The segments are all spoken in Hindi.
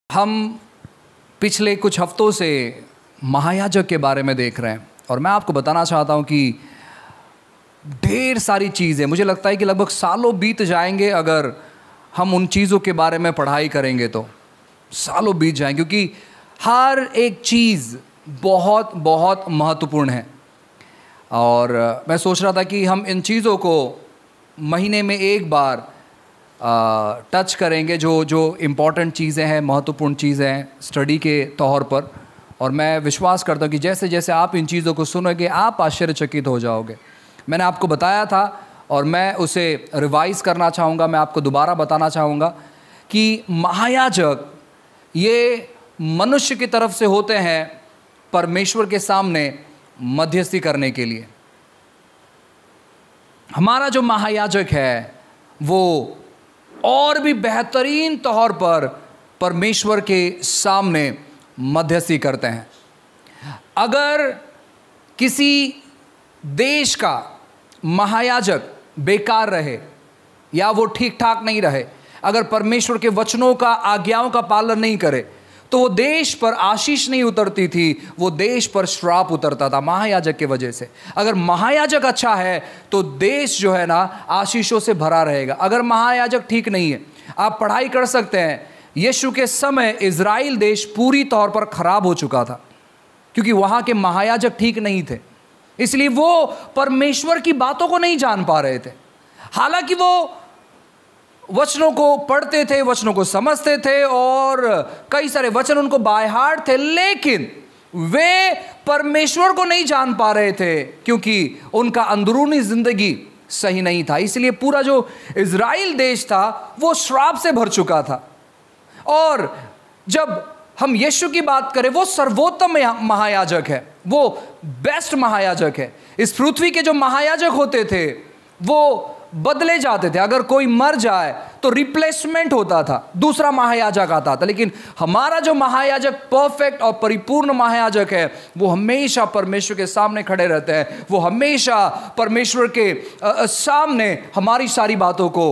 हम पिछले कुछ हफ्तों से महायाजक के बारे में देख रहे हैं और मैं आपको बताना चाहता हूं कि ढेर सारी चीज़ें, मुझे लगता है कि लगभग सालों बीत जाएंगे अगर हम उन चीज़ों के बारे में पढ़ाई करेंगे तो सालों बीत जाएंगे, क्योंकि हर एक चीज़ बहुत बहुत महत्वपूर्ण है। और मैं सोच रहा था कि हम इन चीज़ों को महीने में एक बार टच करेंगे, जो इम्पॉर्टेंट चीज़ें हैं, महत्वपूर्ण चीज़ें हैं स्टडी के तौर पर। और मैं विश्वास करता हूँ कि जैसे जैसे आप इन चीज़ों को सुनोगे आप आश्चर्यचकित हो जाओगे। मैंने आपको बताया था और मैं उसे रिवाइज़ करना चाहूँगा, मैं आपको दोबारा बताना चाहूँगा कि महायाजक ये मनुष्य की तरफ से होते हैं परमेश्वर के सामने मध्यस्थी करने के लिए। हमारा जो महायाजक है वो और भी बेहतरीन तौर पर परमेश्वर के सामने मध्यस्थी करते हैं। अगर किसी देश का महायाजक बेकार रहे या वो ठीक ठाक नहीं रहे, अगर परमेश्वर के वचनों का, आज्ञाओं का पालन नहीं करे, तो वो देश पर आशीष नहीं उतरती थी, वो देश पर श्राप उतरता था महायाजक के वजह से। अगर महायाजक अच्छा है तो देश जो है ना आशीषों से भरा रहेगा। अगर महायाजक ठीक नहीं है, आप पढ़ाई कर सकते हैं, यीशु के समय इज़राइल देश पूरी तौर पर खराब हो चुका था क्योंकि वहाँ के महायाजक ठीक नहीं थे, इसलिए वो परमेश्वर की बातों को नहीं जान पा रहे थे। हालांकि वो वचनों को पढ़ते थे, वचनों को समझते थे और कई सारे वचन उनको बाय हार्ट थे, लेकिन वे परमेश्वर को नहीं जान पा रहे थे क्योंकि उनका अंदरूनी जिंदगी सही नहीं था। इसलिए पूरा जो इज़राइल देश था वो श्राप से भर चुका था। और जब हम यीशु की बात करें, वो सर्वोत्तम महायाजक है, वो बेस्ट महायाजक है। इस पृथ्वी के जो महायाजक होते थे वो बदले जाते थे, अगर कोई मर जाए तो रिप्लेसमेंट होता था, दूसरा महायाजक आता था। लेकिन हमारा जो महायाजक परफेक्ट और परिपूर्ण महायाजक है वो हमेशा परमेश्वर के सामने खड़े रहते हैं, वो हमेशा परमेश्वर के सामने हमारी सारी बातों को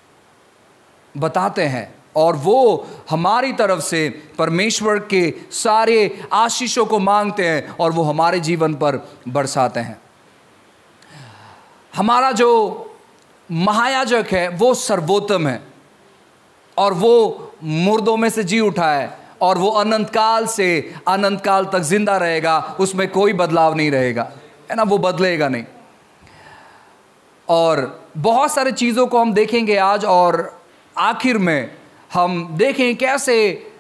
बताते हैं और वो हमारी तरफ से परमेश्वर के सारे आशीषों को मांगते हैं और वो हमारे जीवन पर बरसाते हैं। हमारा जो महायाजक है वो सर्वोत्तम है और वो मुर्दों में से जी उठा है और वो अनंत काल से अनंत काल तक जिंदा रहेगा, उसमें कोई बदलाव नहीं रहेगा, है ना, वो बदलेगा नहीं। और बहुत सारे चीज़ों को हम देखेंगे आज और आखिर में हम देखें कैसे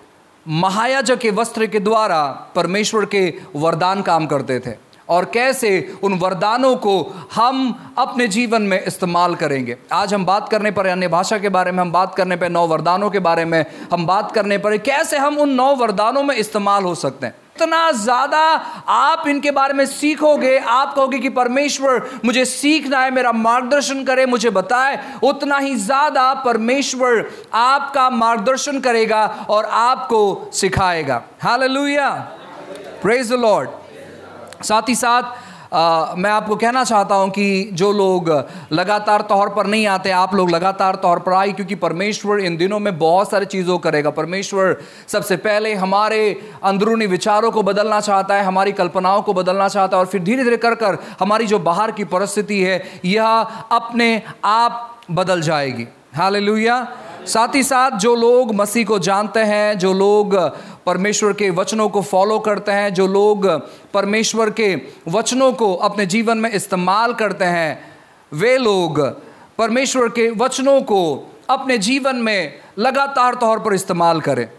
महायाजक के वस्त्र के द्वारा परमेश्वर के वरदान काम करते थे और कैसे उन वरदानों को हम अपने जीवन में इस्तेमाल करेंगे। आज हम बात करने पर अन्य भाषा के बारे में, हम बात करने पर 9 वरदानों के बारे में, हम बात करने पर कैसे हम उन 9 वरदानों में इस्तेमाल हो सकते हैं। इतना ज़्यादा आप इनके बारे में सीखोगे, आप कहोगे कि परमेश्वर मुझे सीखना है, मेरा मार्गदर्शन करे, मुझे बताए, उतना ही ज़्यादा परमेश्वर आपका मार्गदर्शन करेगा और आपको सिखाएगा। Hallelujah, praise the Lord. साथ ही साथ मैं आपको कहना चाहता हूं कि जो लोग लगातार तौर पर नहीं आते, आप लोग लगातार तौर पर आए, क्योंकि परमेश्वर इन दिनों में बहुत सारी चीज़ों करेगा। परमेश्वर सबसे पहले हमारे अंदरूनी विचारों को बदलना चाहता है, हमारी कल्पनाओं को बदलना चाहता है और फिर धीरे धीरे कर कर हमारी जो बाहर की परिस्थिति है यह अपने आप बदल जाएगी। हालेलुया। साथ ही साथ जो लोग मसीह को जानते हैं, जो लोग परमेश्वर के वचनों को फॉलो करते हैं, जो लोग परमेश्वर के वचनों को अपने जीवन में इस्तेमाल करते हैं, वे लोग परमेश्वर के वचनों को अपने जीवन में लगातार तौर पर इस्तेमाल करें।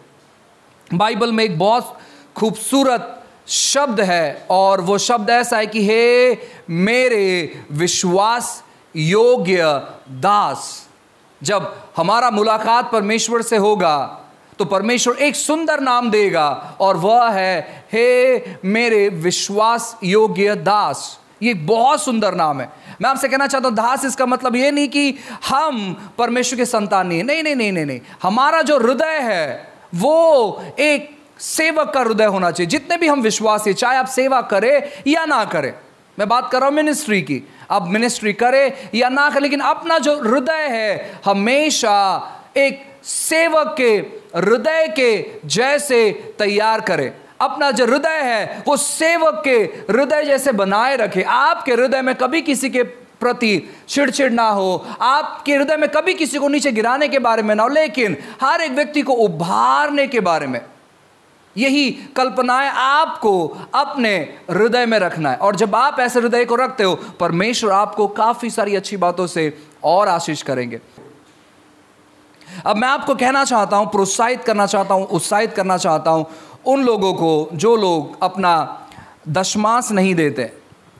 बाइबल में एक बहुत खूबसूरत शब्द है और वो शब्द ऐसा है कि हे मेरे विश्वास योग्य दास। जब हमारा मुलाकात परमेश्वर से होगा तो परमेश्वर एक सुंदर नाम देगा और वह है हे मेरे विश्वास योग्य दास। ये बहुत सुंदर नाम है। मैं आपसे कहना चाहता हूं, दास इसका मतलब ये नहीं कि हम परमेश्वर के संतान नहीं है, नहीं। हमारा जो हृदय है वो एक सेवक का हृदय होना चाहिए। जितने भी हम विश्वासी, चाहे आप सेवा करें या ना करें, मैं बात कर रहा हूं मिनिस्ट्री की, आप मिनिस्ट्री करें या ना करें, लेकिन अपना जो हृदय है हमेशा एक सेवक के हृदय के जैसे तैयार करे। अपना जो हृदय है वो सेवक के हृदय जैसे बनाए रखे। आपके हृदय में कभी किसी के प्रति चिड़चिड़ ना हो, आपके हृदय में कभी किसी को नीचे गिराने के बारे में ना हो, लेकिन हर एक व्यक्ति को उभारने के बारे में। यही कल्पनाएं आपको अपने हृदय में रखना है। और जब आप ऐसे हृदय को रखते हो, परमेश्वर आपको काफी सारी अच्छी बातों से और आशीष करेंगे। अब मैं आपको कहना चाहता हूं, प्रोत्साहित करना चाहता हूं, उत्साहित करना चाहता हूं उन लोगों को जो लोग अपना दशमांश नहीं देते।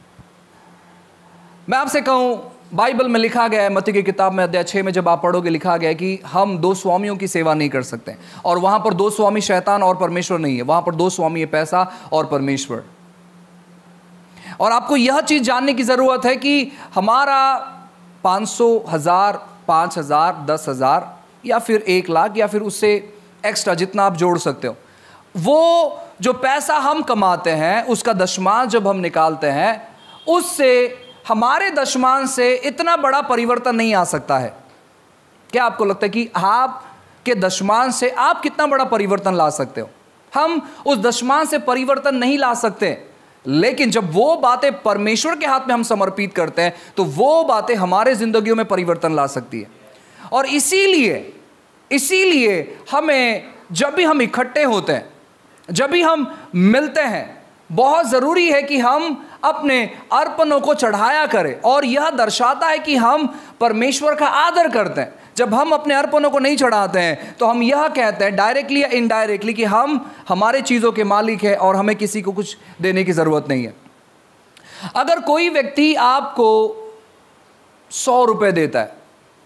मैं आपसे कहूं, बाइबल में लिखा गया है, मत्ती की किताब में अध्याय 6 में जब आप पढ़ोगे, लिखा गया है कि हम दो स्वामियों की सेवा नहीं कर सकते। और वहां पर दो स्वामी शैतान और परमेश्वर नहीं है, वहां पर दो स्वामी है, पैसा और परमेश्वर। और आपको यह चीज जानने की जरूरत है कि हमारा 500, 1000, 5000, 10,000 या फिर 1 लाख या फिर उससे एक्स्ट्रा जितना आप जोड़ सकते हो, वो जो पैसा हम कमाते हैं उसका दशमांश जब हम निकालते हैं, उससे हमारे दशमांश से इतना बड़ा परिवर्तन नहीं आ सकता है। क्या आपको लगता है कि आपके दशमांश से आप कितना बड़ा परिवर्तन ला सकते हो? हम उस दशमांश से परिवर्तन नहीं ला सकते, लेकिन जब वो बातें परमेश्वर के हाथ में हम समर्पित करते हैं तो वो बातें हमारे जिंदगियों में परिवर्तन ला सकती है। और इसीलिए हमें जब भी हम इकट्ठे होते हैं, जब भी हम मिलते हैं, बहुत ज़रूरी है कि हम अपने अर्पणों को चढ़ाया करें। और यह दर्शाता है कि हम परमेश्वर का आदर करते हैं। जब हम अपने अर्पणों को नहीं चढ़ाते हैं तो हम यह कहते हैं डायरेक्टली या इनडायरेक्टली कि हम हमारे चीज़ों के मालिक हैं और हमें किसी को कुछ देने की ज़रूरत नहीं है। अगर कोई व्यक्ति आपको 100 रुपये देता है,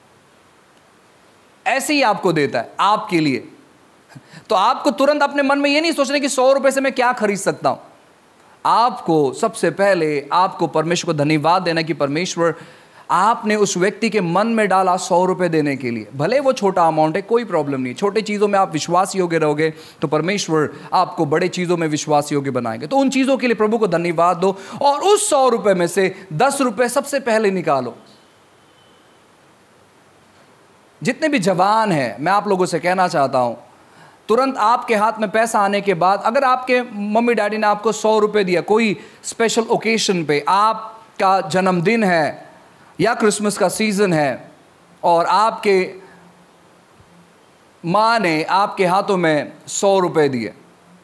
ऐसे ही आपको देता है आपके लिए, तो आपको तुरंत अपने मन में ये नहीं सोचना कि 100 रुपये से मैं क्या खरीद सकता हूं। आपको सबसे पहले आपको परमेश्वर को धन्यवाद देना कि परमेश्वर आपने उस व्यक्ति के मन में डाला 100 रुपये देने के लिए। भले वो छोटा अमाउंट है, कोई प्रॉब्लम नहीं। छोटे चीज़ों में आप विश्वास योग्य रहोगे तो परमेश्वर आपको बड़े चीज़ों में विश्वास योग्य बनाएंगे। तो उन चीज़ों के लिए प्रभु को धन्यवाद दो और उस 100 रुपये में से 10 रुपये सबसे पहले निकालो। जितने भी जवान हैं, मैं आप लोगों से कहना चाहता हूं, तुरंत आपके हाथ में पैसा आने के बाद, अगर आपके मम्मी डैडी ने आपको 100 रुपये दिया, कोई स्पेशल ओकेशन पे, आपका जन्मदिन है या क्रिसमस का सीजन है और आपके माँ ने आपके हाथों में 100 रुपये दिए,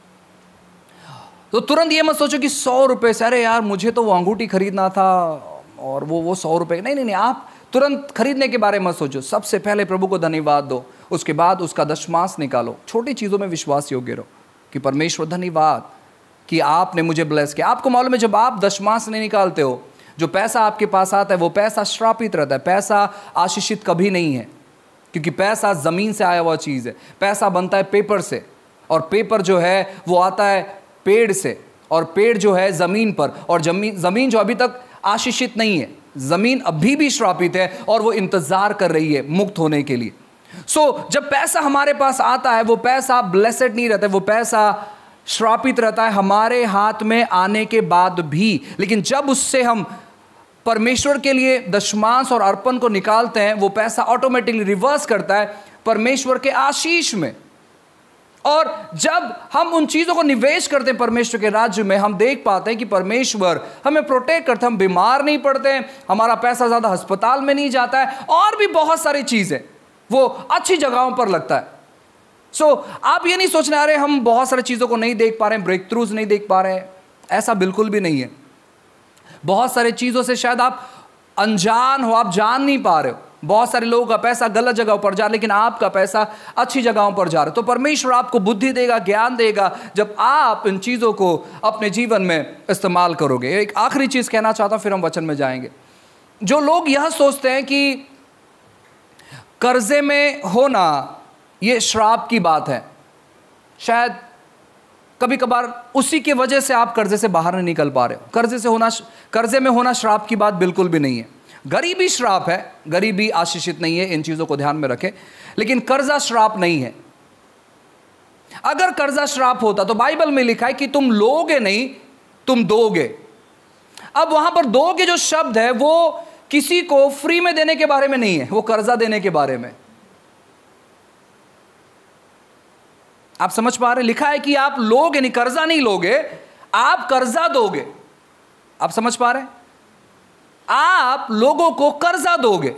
तो तुरंत ये मत सोचो कि 100 रुपये से, अरे यार मुझे तो वो अंगूठी खरीदना था और वो 100 रुपये। नहीं, आप तुरंत खरीदने के बारे में मत सोचो। सबसे पहले प्रभु को धन्यवाद दो, उसके बाद उसका दशमांश निकालो। छोटी चीज़ों में विश्वास योग्य रहो कि परमेश्वर धन्यवाद कि आपने मुझे ब्लेस किया। आपको मालूम है, जब आप दशमांश नहीं निकालते हो, जो पैसा आपके पास आता है वो पैसा श्रापित रहता है। पैसा आशीषित कभी नहीं है, क्योंकि पैसा ज़मीन से आया हुआ चीज़ है। पैसा बनता है पेपर से, और पेपर जो है वो आता है पेड़ से, और पेड़ जो है ज़मीन पर, और ज़मीन जो अभी तक आशीषित नहीं है, ज़मीन अभी भी श्रापित है और वो इंतज़ार कर रही है मुक्त होने के लिए। जब पैसा हमारे पास आता है, वो पैसा ब्लेसेड नहीं रहता है, वो पैसा श्रापित रहता है हमारे हाथ में आने के बाद भी। लेकिन जब उससे हम परमेश्वर के लिए दशमांश और अर्पण को निकालते हैं, वो पैसा ऑटोमेटिकली रिवर्स करता है परमेश्वर के आशीष में। और जब हम उन चीज़ों को निवेश करते हैं परमेश्वर के राज्य में, हम देख पाते हैं कि परमेश्वर हमें प्रोटेक्ट करते हैं, हम बीमार नहीं पड़ते हैं, हमारा पैसा ज़्यादा अस्पताल में नहीं जाता है, और भी बहुत सारी चीज़ें वो अच्छी जगहों पर लगता है। आप ये नहीं सोचना अरे हम बहुत सारी चीज़ों को नहीं देख पा रहे हैं, ब्रेक थ्रूज नहीं देख पा रहे हैं। ऐसा बिल्कुल भी नहीं है। बहुत सारी चीज़ों से शायद आप अनजान हो, आप जान नहीं पा रहे हो। बहुत सारे लोगों का पैसा गलत जगहों पर जा रहा है, लेकिन आपका पैसा अच्छी जगहों पर जा रहा है। तो परमेश्वर आपको बुद्धि देगा, ज्ञान देगा, जब आप इन चीज़ों को अपने जीवन में इस्तेमाल करोगे। एक आखिरी चीज़ कहना चाहता हूँ, फिर हम वचन में जाएंगे। जो लोग यह सोचते हैं कि कर्जे में होना ये श्राप की बात है, शायद कभी कभार उसी की वजह से आप कर्जे से बाहर नहीं निकल पा रहे हो। कर्जे में होना श्राप की बात बिल्कुल भी नहीं है। गरीबी श्राप है, गरीबी आशीषित नहीं है, इन चीज़ों को ध्यान में रखें। लेकिन कर्जा श्राप नहीं है। अगर कर्जा श्राप होता तो बाइबल में लिखा है कि तुम लोगे नहीं, तुम दोगे। अब वहां पर दोगे जो शब्द है वो किसी को फ्री में देने के बारे में नहीं है, वो कर्जा देने के बारे में। आप समझ पा रहे? लिखा है कि आप लोग, यानी कर्जा नहीं लोगे, आप कर्जा दोगे। आप समझ पा रहे? आप लोगों को कर्जा दोगे।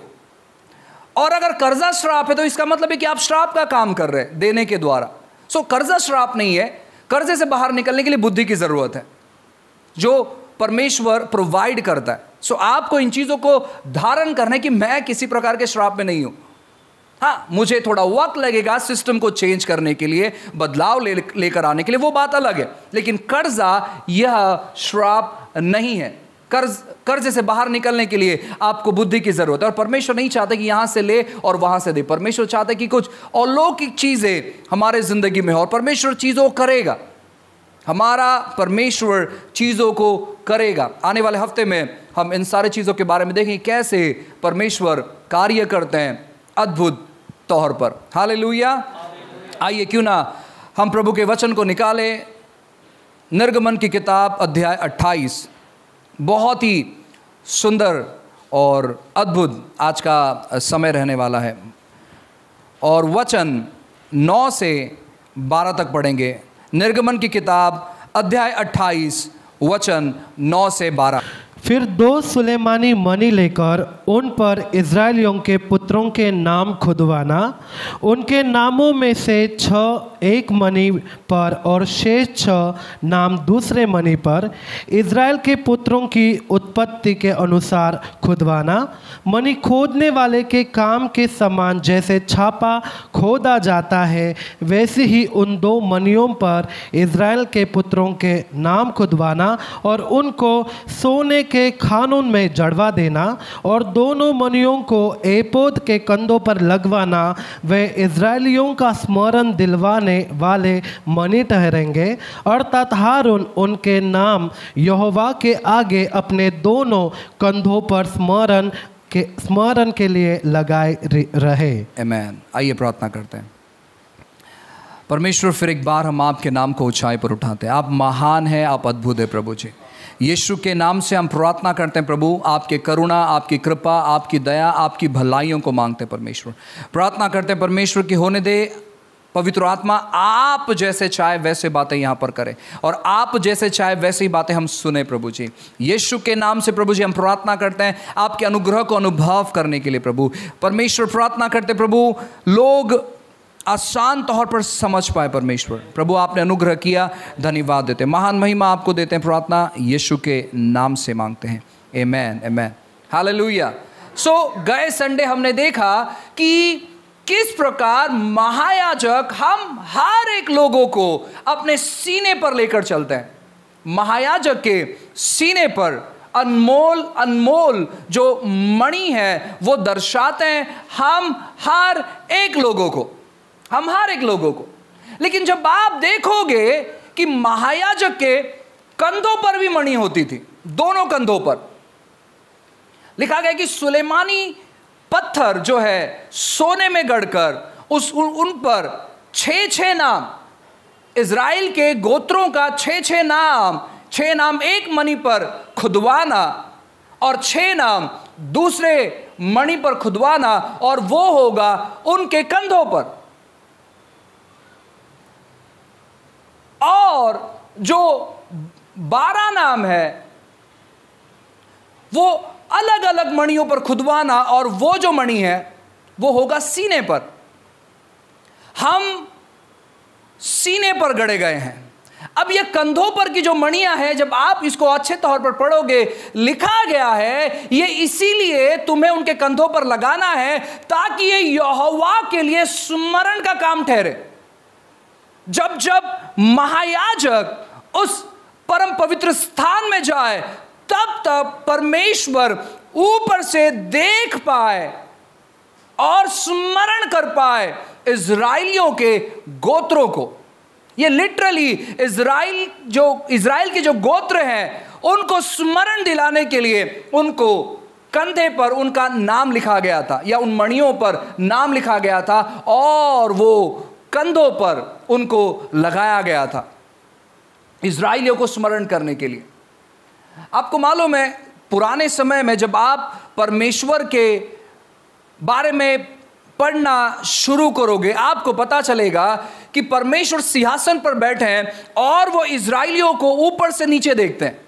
और अगर कर्जा श्राप है तो इसका मतलब है कि आप श्राप का काम कर रहे हैं देने के द्वारा। सो कर्जा श्राप नहीं है। कर्जे से बाहर निकलने के लिए बुद्धि की जरूरत है जो परमेश्वर प्रोवाइड करता है। सो आपको इन चीजों को धारण करना है कि मैं किसी प्रकार के श्राप में नहीं हूं। हाँ, मुझे थोड़ा वक्त लगेगा सिस्टम को चेंज करने के लिए, बदलाव लेकर आने के लिए, वो बात अलग है। लेकिन कर्जा यह श्राप नहीं है। कर्जे से बाहर निकलने के लिए आपको बुद्धि की जरूरत है। और परमेश्वर नहीं चाहता कि यहां से ले और वहां से दे। परमेश्वर चाहता है कि कुछ अलौकिक चीजें हमारे जिंदगी में हो, और परमेश्वर चीजों को करेगा। हमारा परमेश्वर चीजों को करेगा। आने वाले हफ्ते में हम इन सारी चीजों के बारे में देखेंगे कैसे परमेश्वर कार्य करते हैं अद्भुत तौर पर। हालेलुया। आइए क्यों ना हम प्रभु के वचन को निकालें। निर्गमन की किताब अध्याय 28, बहुत ही सुंदर और अद्भुत आज का समय रहने वाला है। और वचन 9 से 12 तक पढ़ेंगे। निर्गमन की किताब अध्याय 28 वचन 9 से 12। फिर 2 सुलेमानी मणि लेकर उन पर इज़राइलियों के पुत्रों के नाम खुदवाना। उनके नामों में से 6 एक मणि पर और शेष 6 नाम दूसरे मणि पर, इज़राइल के पुत्रों की उत्पत्ति के अनुसार खुदवाना। मणि खोदने वाले के काम के समान जैसे छापा खोदा जाता है, वैसे ही उन 2 मणियों पर इज़राइल के पुत्रों के नाम खुदवाना और उनको सोने के खानों में जड़वा देना। और दोनों मणियों को एपोद के कंधों पर लगवाना। वे इज़राइलियों का स्मरण दिलवाने वाले मणि ठहरेंगे। अर्थात हारून उनके नाम यहोवा के आगे अपने दोनों कंधों पर स्मरण के लिए लगाए रहे। आमीन। आइए प्रार्थना करते हैं। परमेश्वर, फिर एक बार हम आपके नाम को ऊंचाई पर उठाते हैं। आप महान हैं, आप अद्भुत है प्रभु जी। यीशु के नाम से हम प्रार्थना करते हैं प्रभु, आपके करुणा, आपकी कृपा, आपकी दया, आपकी भलाइयों को मांगते हैं परमेश्वर। प्रार्थना करते हैं परमेश्वर की होने दे पवित्र आत्मा, आप जैसे चाहे वैसे बातें यहाँ पर करें और आप जैसे चाहे वैसे ही बातें हम सुने प्रभु जी। यीशु के नाम से प्रभु जी हम प्रार्थना करते हैं आपके अनुग्रह को अनुभव करने के लिए प्रभु। परमेश्वर प्रार्थना करते प्रभु, लोग आसान तौर पर समझ पाए परमेश्वर। प्रभु आपने अनुग्रह किया, धन्यवाद देते, महान महिमा आपको देते हैं। प्रार्थना यीशु के नाम से मांगते हैं। आमीन, आमीन, हालेलुया। सो गए संडे हमने देखा कि किस प्रकार महायाजक हम हर एक लोगों को अपने सीने पर लेकर चलते हैं। महायाजक के सीने पर अनमोल अनमोल जो मणि है वो दर्शाते हैं हम हर एक लोगों को, हम हर एक लोगों को। लेकिन जब आप देखोगे कि महायाजक के कंधों पर भी मणि होती थी, दोनों कंधों पर लिखा गया कि सुलेमानी पत्थर जो है सोने में गढ़कर उन पर 6 नाम, इज़राइल के गोत्रों का 6 नाम एक मणि पर खुदवाना और 6 नाम दूसरे मणि पर खुदवाना, और वो होगा उनके कंधों पर। और जो 12 नाम है वो अलग अलग मणियों पर खुदवाना, और वो जो मणि है वो होगा सीने पर। हम सीने पर गड़े गए हैं। अब ये कंधों पर की जो मणियां हैं, जब आप इसको अच्छे तौर पर पढ़ोगे, लिखा गया है ये इसीलिए तुम्हें उनके कंधों पर लगाना है ताकि ये यहोवा के लिए स्मरण का काम ठहरे। जब जब महायाजक उस परम पवित्र स्थान में जाए, तब तब परमेश्वर ऊपर से देख पाए और स्मरण कर पाए इज़राइलियों के गोत्रों को। ये लिटरली इज़राइल के जो गोत्र हैं उनको स्मरण दिलाने के लिए उनको कंधे पर उनका नाम लिखा गया था, या उन मणियों पर नाम लिखा गया था, और वो कंधों पर उनको लगाया गया था इज़राइलियों को स्मरण करने के लिए। आपको मालूम है पुराने समय में जब आप परमेश्वर के बारे में पढ़ना शुरू करोगे आपको पता चलेगा कि परमेश्वर सिंहासन पर बैठे हैं और वो इजराइलियों को ऊपर से नीचे देखते हैं।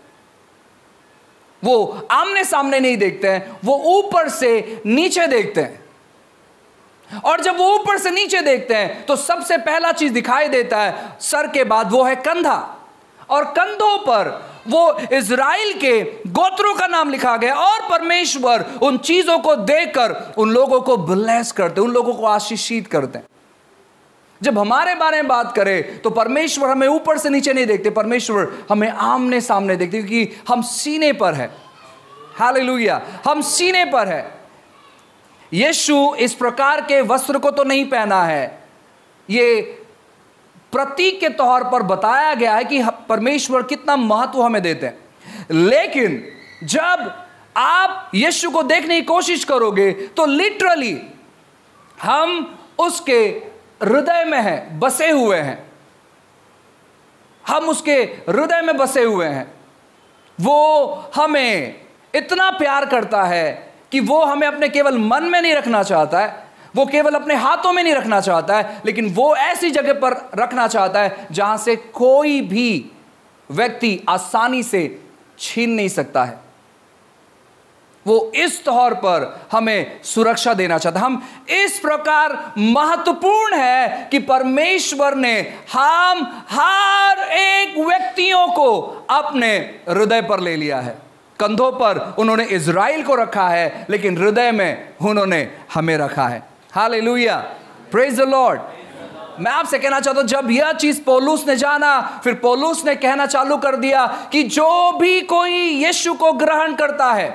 वो आमने सामने नहीं देखते हैं, वो ऊपर से नीचे देखते हैं। और जब वो ऊपर से नीचे देखते हैं तो सबसे पहला चीज दिखाई देता है सर के बाद, वो है कंधा। और कंधों पर वो इजराइल के गोत्रों का नाम लिखा गया और परमेश्वर उन चीजों को देखकर उन लोगों को ब्लेस करते, उन लोगों को आशीषित करते हैं। जब हमारे बारे में बात करें तो परमेश्वर हमें ऊपर से नीचे नहीं देखते, परमेश्वर हमें आमने सामने देखते, क्योंकि हम सीने पर है। हालेलुया, हम सीने पर है। यीशु इस प्रकार के वस्त्र को तो नहीं पहना है, ये प्रतीक के तौर पर बताया गया है कि परमेश्वर कितना महत्व हमें देते हैं। लेकिन जब आप यीशु को देखने की कोशिश करोगे तो लिटरली हम उसके हृदय में हैं, बसे हुए हैं। हम उसके हृदय में बसे हुए हैं। वो हमें इतना प्यार करता है कि वो हमें अपने केवल मन में नहीं रखना चाहता है, वो केवल अपने हाथों में नहीं रखना चाहता है, लेकिन वो ऐसी जगह पर रखना चाहता है जहां से कोई भी व्यक्ति आसानी से छीन नहीं सकता है। वो इस तौर पर हमें सुरक्षा देना चाहता है। हम इस प्रकार महत्वपूर्ण है कि परमेश्वर ने हम हर एक व्यक्तियों को अपने हृदय पर ले लिया है। कंधों पर उन्होंने इज़राइल को रखा है, लेकिन हृदय में उन्होंने हमें रखा है। Hallelujah, praise the Lord. मैं आपसे कहना चाहता हूं, जब यह चीज पौलुस ने जाना, फिर पौलुस ने कहना चालू कर दिया कि जो भी कोई यीशु को ग्रहण करता है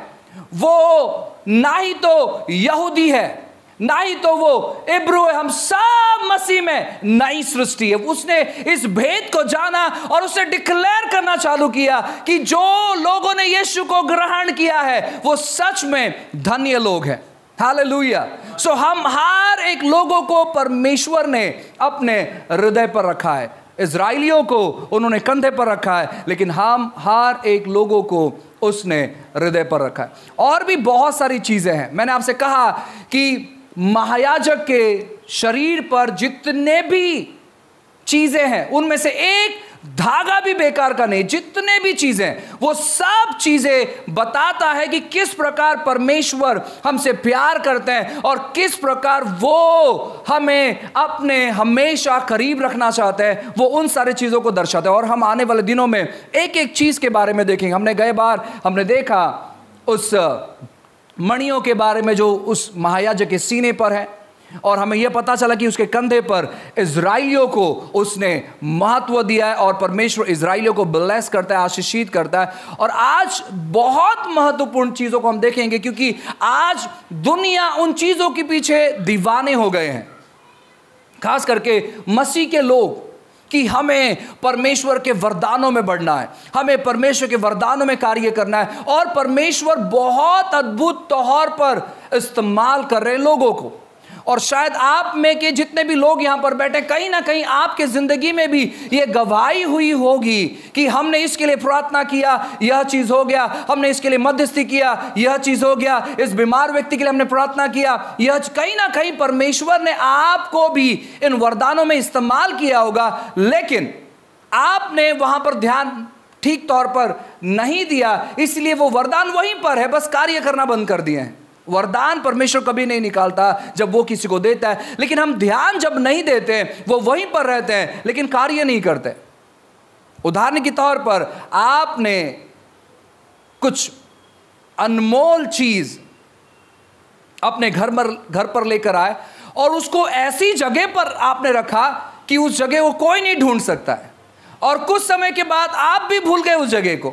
वो ना ही तो यहूदी है, ना ही तो वो इब्रू है, हम सब मसीह में नई सृष्टि है। उसने इस भेद को जाना और उसे डिक्लेयर करना चालू किया कि जो लोगों ने यीशु को ग्रहण किया है वो सच में धन्य लोग हैं। हालेलुया। सो हम हर एक लोगों को परमेश्वर ने अपने हृदय पर रखा है। इजराइलियों को उन्होंने कंधे पर रखा है, लेकिन हम हर एक लोगों को उसने हृदय पर रखा है। और भी बहुत सारी चीजें हैं। मैंने आपसे कहा कि महायाजक के शरीर पर जितने भी चीजें हैं उनमें से एक धागा भी बेकार का नहीं। जितने भी चीजें, वो सब चीजें बताता है कि किस प्रकार परमेश्वर हमसे प्यार करते हैं और किस प्रकार वो हमें अपने हमेशा करीब रखना चाहते हैं। वो उन सारी चीजों को दर्शाता है। और हम आने वाले दिनों में एक एक चीज के बारे में देखेंगे। हमने गए बार हमने देखा उस मणियों के बारे में जो उस महायाजक के सीने पर है, और हमें यह पता चला कि उसके कंधे पर इजराइलियों को उसने महत्व दिया है और परमेश्वर इजराइलियों को ब्लेस करता है, आशीषित करता है। और आज बहुत महत्वपूर्ण चीजों को हम देखेंगे, क्योंकि आज दुनिया उन चीजों के पीछे दीवाने हो गए हैं, खास करके मसीह के लोग, कि हमें परमेश्वर के वरदानों में बढ़ना है, हमें परमेश्वर के वरदानों में कार्य करना है। और परमेश्वर बहुत अद्भुत तौर पर इस्तेमाल कर रहे हैं लोगों को। और शायद आप में के जितने भी लोग यहाँ पर बैठे, कहीं ना कहीं आपके जिंदगी में भी ये गवाही हुई होगी कि हमने इसके लिए प्रार्थना किया, यह चीज हो गया, हमने इसके लिए मध्यस्थी किया, यह चीज हो गया, इस बीमार व्यक्ति के लिए हमने प्रार्थना किया, यह कहीं ना कहीं परमेश्वर ने आपको भी इन वरदानों में इस्तेमाल किया होगा, लेकिन आपने वहां पर ध्यान ठीक तौर पर नहीं दिया, इसलिए वो वरदान वहीं पर है, बस कार्य करना बंद कर दिए हैं। वरदान परमेश्वर कभी नहीं निकालता जब वो किसी को देता है, लेकिन हम ध्यान जब नहीं देते, वो वहीं पर रहते हैं लेकिन कार्य नहीं करते। उदाहरण के तौर पर आपने कुछ अनमोल चीज अपने घर पर लेकर आए और उसको ऐसी जगह पर आपने रखा कि उस जगह को कोई नहीं ढूंढ सकता है, और कुछ समय के बाद आप भी भूल गए उस जगह को।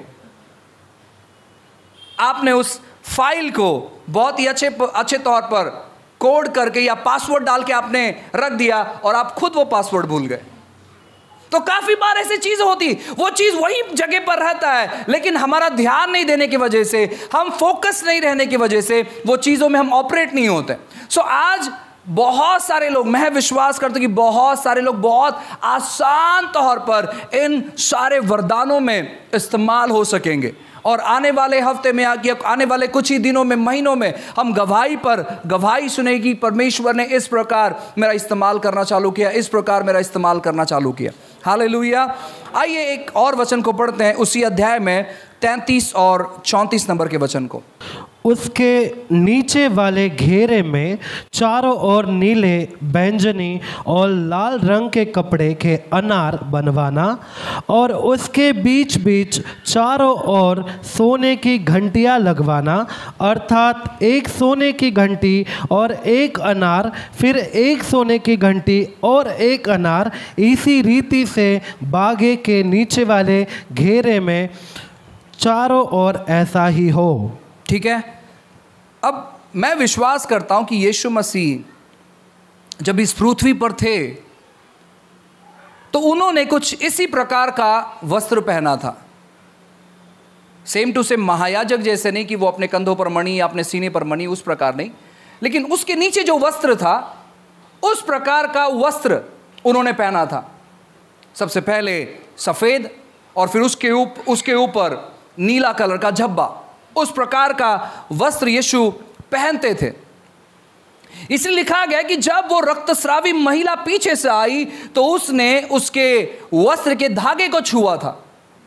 आपने उस फाइल को बहुत ही अच्छे तौर पर कोड करके या पासवर्ड डाल के आपने रख दिया और आप खुद वो पासवर्ड भूल गए। तो काफी बार ऐसी चीज होती, वो चीज वही जगह पर रहता है, लेकिन हमारा ध्यान नहीं देने की वजह से, हम फोकस नहीं रहने की वजह से वो चीजों में हम ऑपरेट नहीं होते। सो आज बहुत सारे लोग, मैं विश्वास करता हूं कि बहुत सारे लोग बहुत आसान तौर पर इन सारे वरदानों में इस्तेमाल हो सकेंगे। और आने वाले हफ्ते में आने वाले कुछ ही दिनों में, महीनों में हम गवाही पर गवाही सुनेगी। परमेश्वर ने इस प्रकार मेरा इस्तेमाल करना चालू किया, इस प्रकार मेरा इस्तेमाल करना चालू किया। हालेलुया। आइए एक और वचन को पढ़ते हैं, उसी अध्याय में 33 और 34 नंबर के वचन को। उसके नीचे वाले घेरे में चारों ओर नीले, बैंगनी और लाल रंग के कपड़े के अनार बनवाना, और उसके बीच बीच चारों ओर सोने की घंटियां लगवाना, अर्थात एक सोने की घंटी और एक अनार, फिर एक सोने की घंटी और एक अनार, इसी रीति से बागे के नीचे वाले घेरे में चारों ओर ऐसा ही हो। ठीक है। अब मैं विश्वास करता हूं कि यीशु मसीह जब इस पृथ्वी पर थे तो उन्होंने कुछ इसी प्रकार का वस्त्र पहना था। सेम टू सेम महायाजक जैसे नहीं कि वो अपने कंधों पर मणि या अपने सीने पर मणि, उस प्रकार नहीं, लेकिन उसके नीचे जो वस्त्र था उस प्रकार का वस्त्र उन्होंने पहना था। सबसे पहले सफेद और फिर उसके ऊपर नीला कलर का झब्बा, उस प्रकार का वस्त्र यीशु पहनते थे। इसलिए लिखा गया कि जब वो रक्तस्रावी महिला पीछे से आई तो उसने उसके वस्त्र के धागे को छुआ था,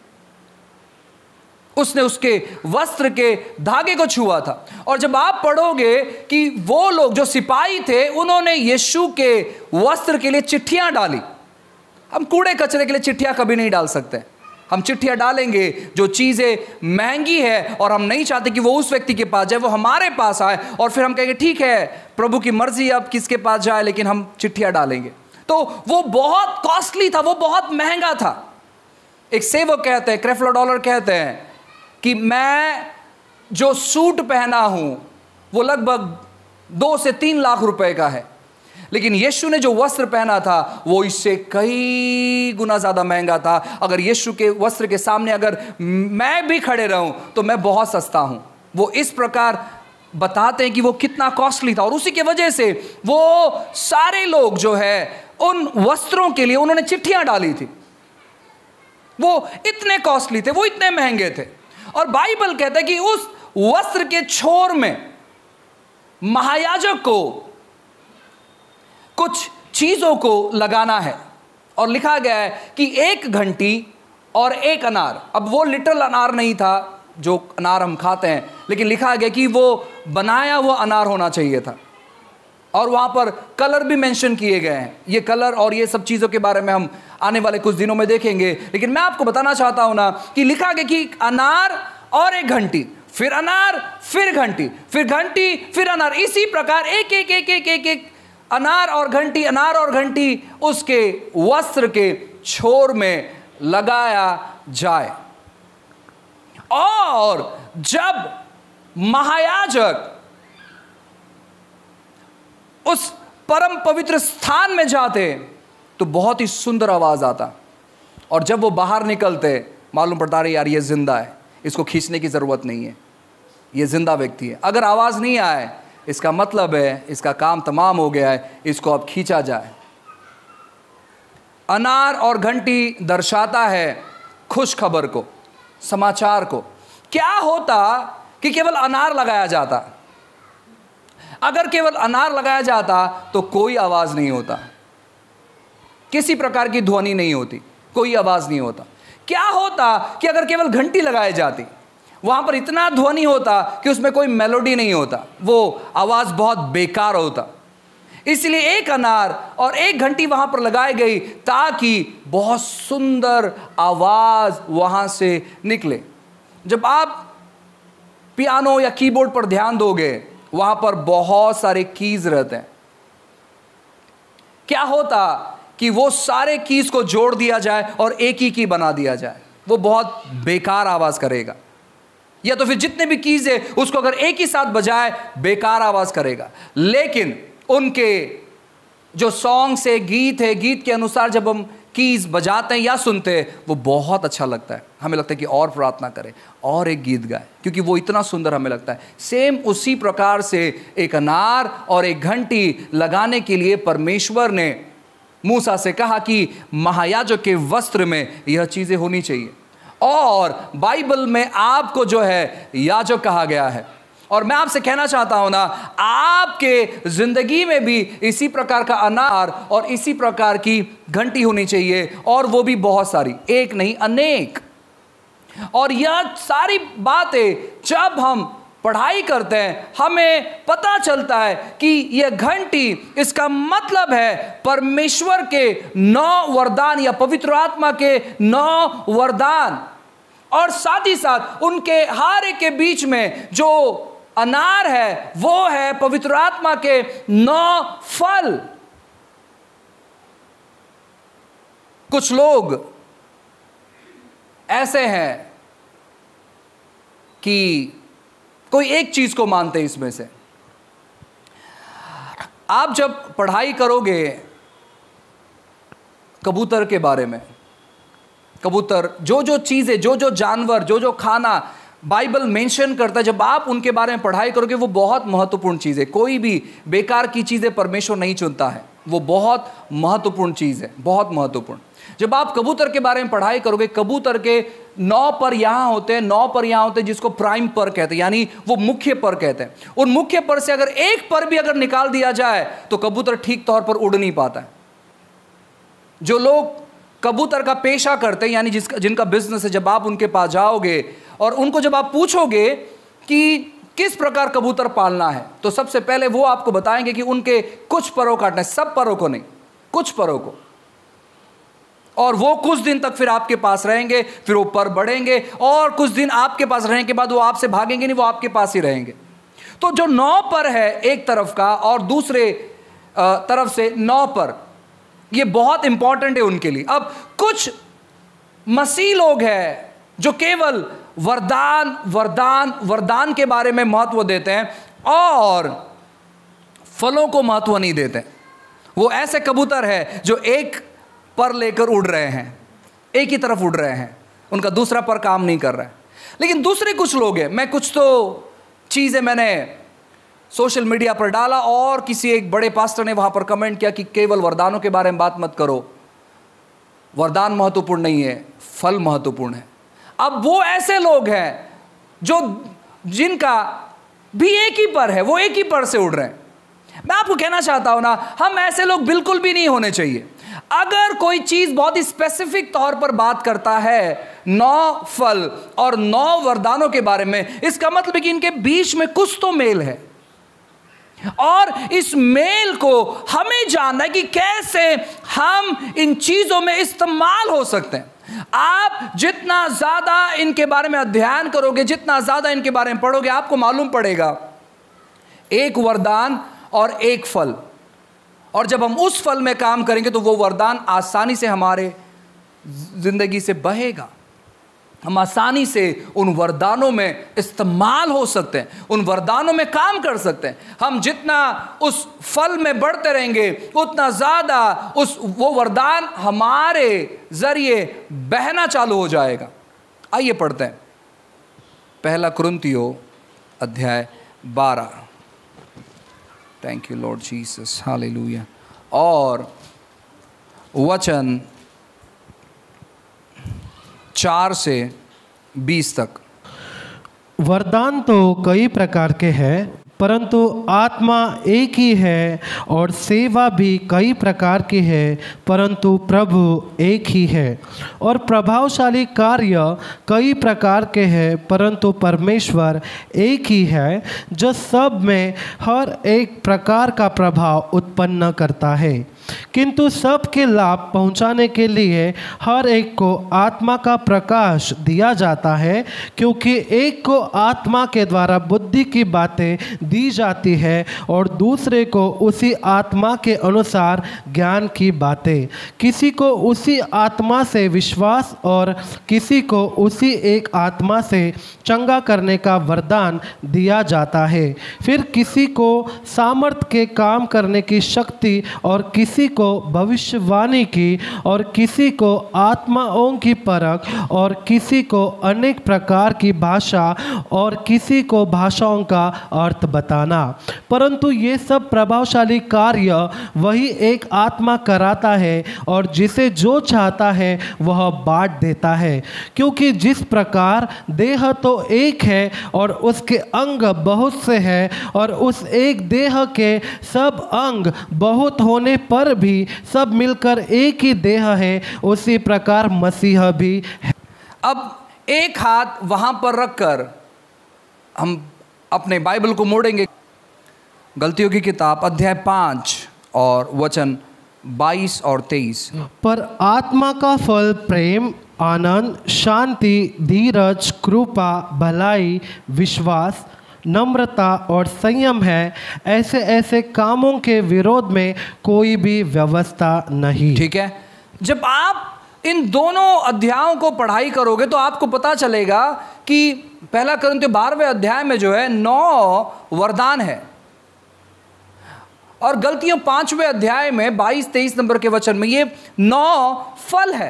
उसने उसके वस्त्र के धागे को छुआ था। और जब आप पढ़ोगे कि वो लोग जो सिपाही थे उन्होंने यीशु के वस्त्र के लिए चिट्ठियां डाली। हम कूड़े कचरे के लिए चिट्ठियां कभी नहीं डाल सकते। हम चिट्ठियां डालेंगे जो चीज़ें महंगी है और हम नहीं चाहते कि वो उस व्यक्ति के पास जाए, वो हमारे पास आए, और फिर हम कहेंगे ठीक है प्रभु की मर्जी अब किसके पास जाए, लेकिन हम चिट्ठियां डालेंगे। तो वो बहुत कॉस्टली था, वो बहुत महंगा था। एक सेवक कहते हैं, क्रेफलो डॉलर कहते हैं कि मैं जो सूट पहना हूं वो लगभग 2 से 3 लाख रुपए का है, लेकिन यीशु ने जो वस्त्र पहना था वो इससे कई गुना ज्यादा महंगा था। अगर यीशु के वस्त्र के सामने अगर मैं भी खड़े रहूं तो मैं बहुत सस्ता हूं। वो इस प्रकार बताते हैं कि वो कितना कॉस्टली था, और उसी की वजह से वो सारे लोग जो है उन वस्त्रों के लिए उन्होंने चिट्ठियां डाली थी। वो इतने कॉस्टली थे, वो इतने महंगे थे। और बाइबल कहता है कि उस वस्त्र के छोर में महायाजक को कुछ चीजों को लगाना है, और लिखा गया है कि 1 घंटी और 1 अनार। अब वो लिटरल अनार नहीं था जो अनार हम खाते हैं, लेकिन लिखा गया कि वो बनाया हुआ अनार होना चाहिए था, और वहां पर कलर भी मेंशन किए गए हैं। ये कलर और ये सब चीजों के बारे में हम आने वाले कुछ दिनों में देखेंगे, लेकिन मैं आपको बताना चाहता हूं ना कि लिखा गया कि अनार और 1 घंटी, फिर अनार, फिर घंटी, फिर घंटी, फिर अनार, इसी प्रकार एक एक एक एक एक एक अनार और घंटी, अनार और घंटी उसके वस्त्र के छोर में लगाया जाए। और जब महायाजक उस परम पवित्र स्थान में जाते तो बहुत ही सुंदर आवाज आता, और जब वो बाहर निकलते मालूम पड़ता है यार ये जिंदा है, इसको खींचने की जरूरत नहीं है, ये जिंदा व्यक्ति है। अगर आवाज नहीं आए इसका मतलब है इसका काम तमाम हो गया है, इसको अब खींचा जाए। अनार और घंटी दर्शाता है खुश खबर को, समाचार को। क्या होता कि केवल अनार लगाया जाता? अगर केवल अनार लगाया जाता तो कोई आवाज नहीं होता, किसी प्रकार की ध्वनि नहीं होती, कोई आवाज नहीं होता। क्या होता कि अगर केवल घंटी लगाई जाती? वहां पर इतना ध्वनि होता कि उसमें कोई मेलोडी नहीं होता, वो आवाज बहुत बेकार होता। इसलिए 1 अनार और 1 घंटी वहां पर लगाई गई ताकि बहुत सुंदर आवाज वहां से निकले। जब आप पियानो या कीबोर्ड पर ध्यान दोगे वहां पर बहुत सारे कीज रहते हैं। क्या होता कि वो सारे कीज को जोड़ दिया जाए और एक ही की बना दिया जाए, वो बहुत बेकार आवाज करेगा। या तो फिर जितने भी कीज है उसको अगर एक ही साथ बजाए बेकार आवाज करेगा। लेकिन उनके जो सॉन्ग्स है, गीत है, गीत के अनुसार जब हम कीज बजाते हैं या सुनते हैं वो बहुत अच्छा लगता है। हमें लगता है कि और प्रार्थना करें और एक गीत गाए, क्योंकि वो इतना सुंदर हमें लगता है। सेम उसी प्रकार से 1 अनार और 1 घंटी लगाने के लिए परमेश्वर ने मूसा से कहा कि महायाजक के वस्त्र में यह चीजें होनी चाहिए। और बाइबल में आपको जो है याजक कहा गया है। और मैं आपसे कहना चाहता हूं ना, आपके जिंदगी में भी इसी प्रकार का अनार और इसी प्रकार की घंटी होनी चाहिए, और वो भी बहुत सारी, एक नहीं अनेक। और यह सारी बातें जब हम पढ़ाई करते हैं हमें पता चलता है कि यह घंटी, इसका मतलब है परमेश्वर के 9 वरदान या पवित्र आत्मा के 9 वरदान, और साथ ही साथ उनके हर एक के बीच में जो अनार है वो है पवित्र आत्मा के 9 फल। कुछ लोग ऐसे हैं कि कोई एक चीज को मानते हैं इसमें से। आप जब पढ़ाई करोगे कबूतर के बारे में, कबूतर जो जो चीजें, जो जो जानवर, जो जो खाना बाइबल मेंशन करता है, जब आप उनके बारे में पढ़ाई करोगे वो बहुत महत्वपूर्ण चीज है। कोई भी बेकार की चीजें परमेश्वर नहीं चुनता है, वो बहुत महत्वपूर्ण चीज है, बहुत महत्वपूर्ण। जब आप कबूतर के बारे में पढ़ाई करोगे, कबूतर के 9 पर यहां होते हैं, 9 पर यहां होते हैं, जिसको प्राइम पर कहते हैं, यानी वो मुख्य पर कहते हैं। उन मुख्य पर से अगर एक पर भी अगर निकाल दिया जाए तो कबूतर ठीक तौर पर उड़ नहीं पाता है। जो लोग कबूतर का पेशा करते हैं, यानी जिनका बिजनेस है, जब आप उनके पास जाओगे और उनको जब आप पूछोगे कि किस प्रकार कबूतर पालना है, तो सबसे पहले वो आपको बताएंगे कि उनके कुछ परों काटना है, सब परों को नहीं, कुछ परों को। और वो कुछ दिन तक फिर आपके पास रहेंगे, फिर वो पर बढ़ेंगे, और कुछ दिन आपके पास रहने के बाद वो आपसे भागेंगे नहीं, वो आपके पास ही रहेंगे। तो जो 9 पर है एक तरफ का और दूसरे तरफ से 9 पर, ये बहुत इंपॉर्टेंट है उनके लिए। अब कुछ मसीह लोग हैं जो केवल वरदान वरदान वरदान के बारे में महत्व देते हैं और फलों को महत्व नहीं देते। वो ऐसे कबूतर है जो एक पर लेकर उड़ रहे हैं, एक ही तरफ उड़ रहे हैं, उनका दूसरा पर काम नहीं कर रहा है। लेकिन दूसरे कुछ लोग हैं, मैं कुछ तो चीज़ें मैंने सोशल मीडिया पर डाला और किसी एक बड़े पास्टर ने वहाँ पर कमेंट किया कि केवल वरदानों के बारे में बात मत करो, वरदान महत्वपूर्ण नहीं है, फल महत्वपूर्ण है। अब वो ऐसे लोग हैं जो जिनका भी एक ही पर है, वो एक ही पर से उड़ रहे हैं। मैं आपको कहना चाहता हूं ना, हम ऐसे लोग बिल्कुल भी नहीं होने चाहिए। अगर कोई चीज बहुत ही स्पेसिफिक तौर पर बात करता है 9 फल और 9 वरदानों के बारे में, इसका मतलब है कि इनके बीच में कुछ तो मेल है, और इस मेल को हमें जानना है कि कैसे हम इन चीजों में इस्तेमाल हो सकते हैं। आप जितना ज्यादा इनके बारे में अध्ययन करोगे, जितना ज्यादा इनके बारे में पढ़ोगे, आपको मालूम पड़ेगा एक वरदान और एक फल, और जब हम उस फल में काम करेंगे तो वो वरदान आसानी से हमारे जिंदगी से बहेगा। हम आसानी से उन वरदानों में इस्तेमाल हो सकते हैं, उन वरदानों में काम कर सकते हैं। हम जितना उस फल में बढ़ते रहेंगे उतना ज़्यादा वो वरदान हमारे ज़रिए बहना चालू हो जाएगा। आइए पढ़ते हैं 1 कुरिन्थियों अध्याय 12। Thank you Lord Jesus, hallelujah. और वचन 4 से 20 तक। वरदान तो कई प्रकार के हैं, परंतु आत्मा एक ही है, और सेवा भी कई प्रकार की है, परंतु प्रभु एक ही है। और प्रभावशाली कार्य कई प्रकार के हैं, परंतु परमेश्वर एक ही है, जो सब में हर एक प्रकार का प्रभाव उत्पन्न करता है। किंतु सबके लाभ पहुंचाने के लिए हर एक को आत्मा का प्रकाश दिया जाता है, क्योंकि एक को आत्मा के द्वारा बुद्धि की बातें दी जाती है और दूसरे को उसी आत्मा के अनुसार ज्ञान की बातें। किसी को उसी आत्मा से विश्वास और किसी को उसी एक आत्मा से चंगा करने का वरदान दिया जाता है। फिर किसी को सामर्थ के काम करने की शक्ति और किसी किसी को भविष्यवाणी की, और किसी को आत्माओं की परख, और किसी को अनेक प्रकार की भाषा, और किसी को भाषाओं का अर्थ बताना। परंतु ये सब प्रभावशाली कार्य वही एक आत्मा कराता है, और जिसे जो चाहता है वह बांट देता है। क्योंकि जिस प्रकार देह तो एक है और उसके अंग बहुत से हैं, और उस एक देह के सब अंग बहुत होने पर भी सब मिलकर एक ही देह है, उसी प्रकार मसीह भी है। अब एक हाथ वहां पर रखकर हम अपने बाइबल को मोड़ेंगे। गलतियों की किताब अध्याय 5 और वचन 22 और 23। पर आत्मा का फल प्रेम, आनंद, शांति, धीरज, कृपा, भलाई, विश्वास, नम्रता और संयम है। ऐसे ऐसे कामों के विरोध में कोई भी व्यवस्था नहीं। ठीक है, जब आप इन दोनों अध्यायों को पढ़ाई करोगे तो आपको पता चलेगा कि पहला कुरिन्थियों 12वें अध्याय में जो है 9 वरदान है, और गलतियों 5वें अध्याय में 22-23 नंबर के वचन में ये 9 फल है।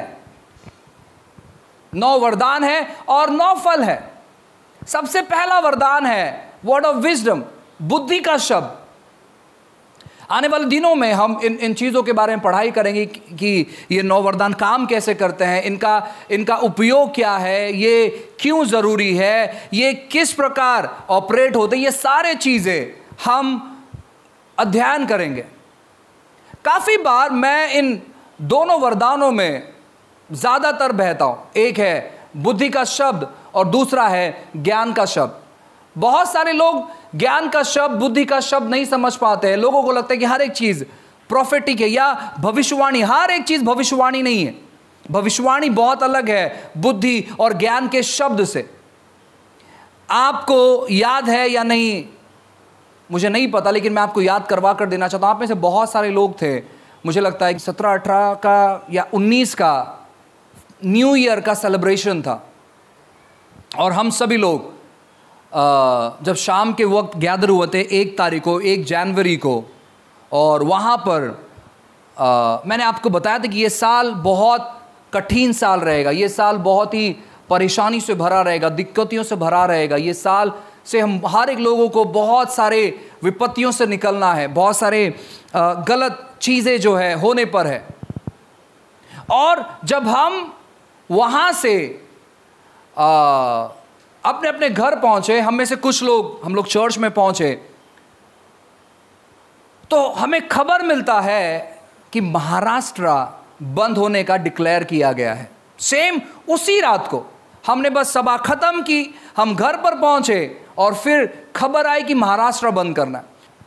9 वरदान है और 9 फल है। सबसे पहला वरदान है वर्ड ऑफ विजडम, बुद्धि का शब्द। आने वाले दिनों में हम इन चीज़ों के बारे में पढ़ाई करेंगे कि ये 9 वरदान काम कैसे करते हैं, इनका उपयोग क्या है, ये क्यों ज़रूरी है, ये किस प्रकार ऑपरेट होते हैं, ये सारे चीज़ें हम अध्ययन करेंगे। काफ़ी बार मैं इन दोनों वरदानों में ज़्यादातर बहता हूँ। एक है बुद्धि का शब्द और दूसरा है ज्ञान का शब्द। बहुत सारे लोग ज्ञान का शब्द, बुद्धि का शब्द नहीं समझ पाते हैं। लोगों को लगता है कि हर एक चीज़ प्रोफेटिक है या भविष्यवाणी। हर एक चीज़ भविष्यवाणी नहीं है। भविष्यवाणी बहुत अलग है बुद्धि और ज्ञान के शब्द से। आपको याद है या नहीं मुझे नहीं पता, लेकिन मैं आपको याद करवा कर देना चाहता हूँ। आप में से बहुत सारे लोग थे, मुझे लगता है कि 17-18 का या 19 का न्यू ईयर का सेलिब्रेशन था, और हम सभी लोग जब शाम के वक्त गैदर हुए थे 1 तारीख को, 1 जनवरी को, और वहाँ पर मैंने आपको बताया था कि ये साल बहुत कठिन साल रहेगा। ये साल बहुत ही परेशानी से भरा रहेगा, दिक्कतों से भरा रहेगा। ये साल से हम हर एक लोगों को बहुत सारे विपत्तियों से निकलना है, बहुत सारे गलत चीज़ें जो है होने पर है। और जब हम वहाँ से अपने अपने घर पहुँचे, हम में से कुछ लोग, हम लोग चर्च में पहुँचे, तो हमें खबर मिलता है कि महाराष्ट्र बंद होने का डिक्लेयर किया गया है। सेम उसी रात को हमने बस सभा खत्म की, हम घर पर पहुंचे और फिर खबर आई कि महाराष्ट्र बंद करना है।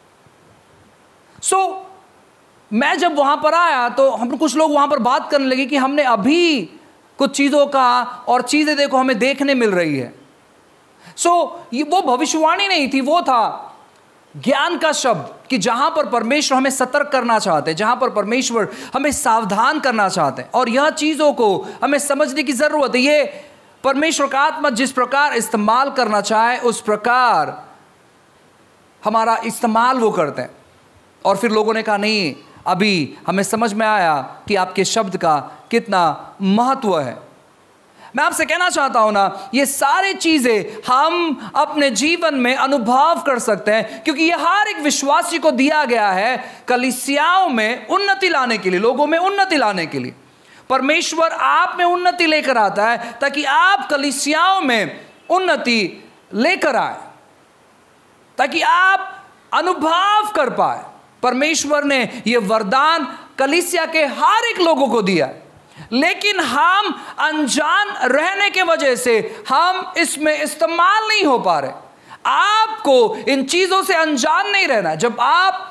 मैं जब वहां पर आया तो हम कुछ लोग वहां पर बात करने लगे कि हमने अभी कुछ चीज़ों का, और चीज़ें देखो हमें देखने मिल रही है। वो भविष्यवाणी नहीं थी, वो था ज्ञान का शब्द, कि जहां पर परमेश्वर हमें सतर्क करना चाहते हैं, जहां पर परमेश्वर हमें सावधान करना चाहते हैं, और यह चीज़ों को हमें समझने की ज़रूरत है। ये परमेश्वर का आत्मा जिस प्रकार इस्तेमाल करना चाहे उस प्रकार हमारा इस्तेमाल वो करते हैं। और फिर लोगों ने कहा नहीं, अभी हमें समझ में आया कि आपके शब्द का कितना महत्व है। मैं आपसे कहना चाहता हूं ना, ये सारी चीजें हम अपने जीवन में अनुभव कर सकते हैं, क्योंकि ये हर एक विश्वासी को दिया गया है कलीसियाओं में उन्नति लाने के लिए, लोगों में उन्नति लाने के लिए। परमेश्वर आप में उन्नति लेकर आता है ताकि आप कलीसियाओं में उन्नति लेकर आए, ताकि आप अनुभव कर पाए। परमेश्वर ने यह वरदान कलीसिया के हर एक लोगों को दिया है, लेकिन हम अनजान रहने के वजह से हम इसमें इस्तेमाल नहीं हो पा रहे। आपको इन चीजों से अनजान नहीं रहना। जब आप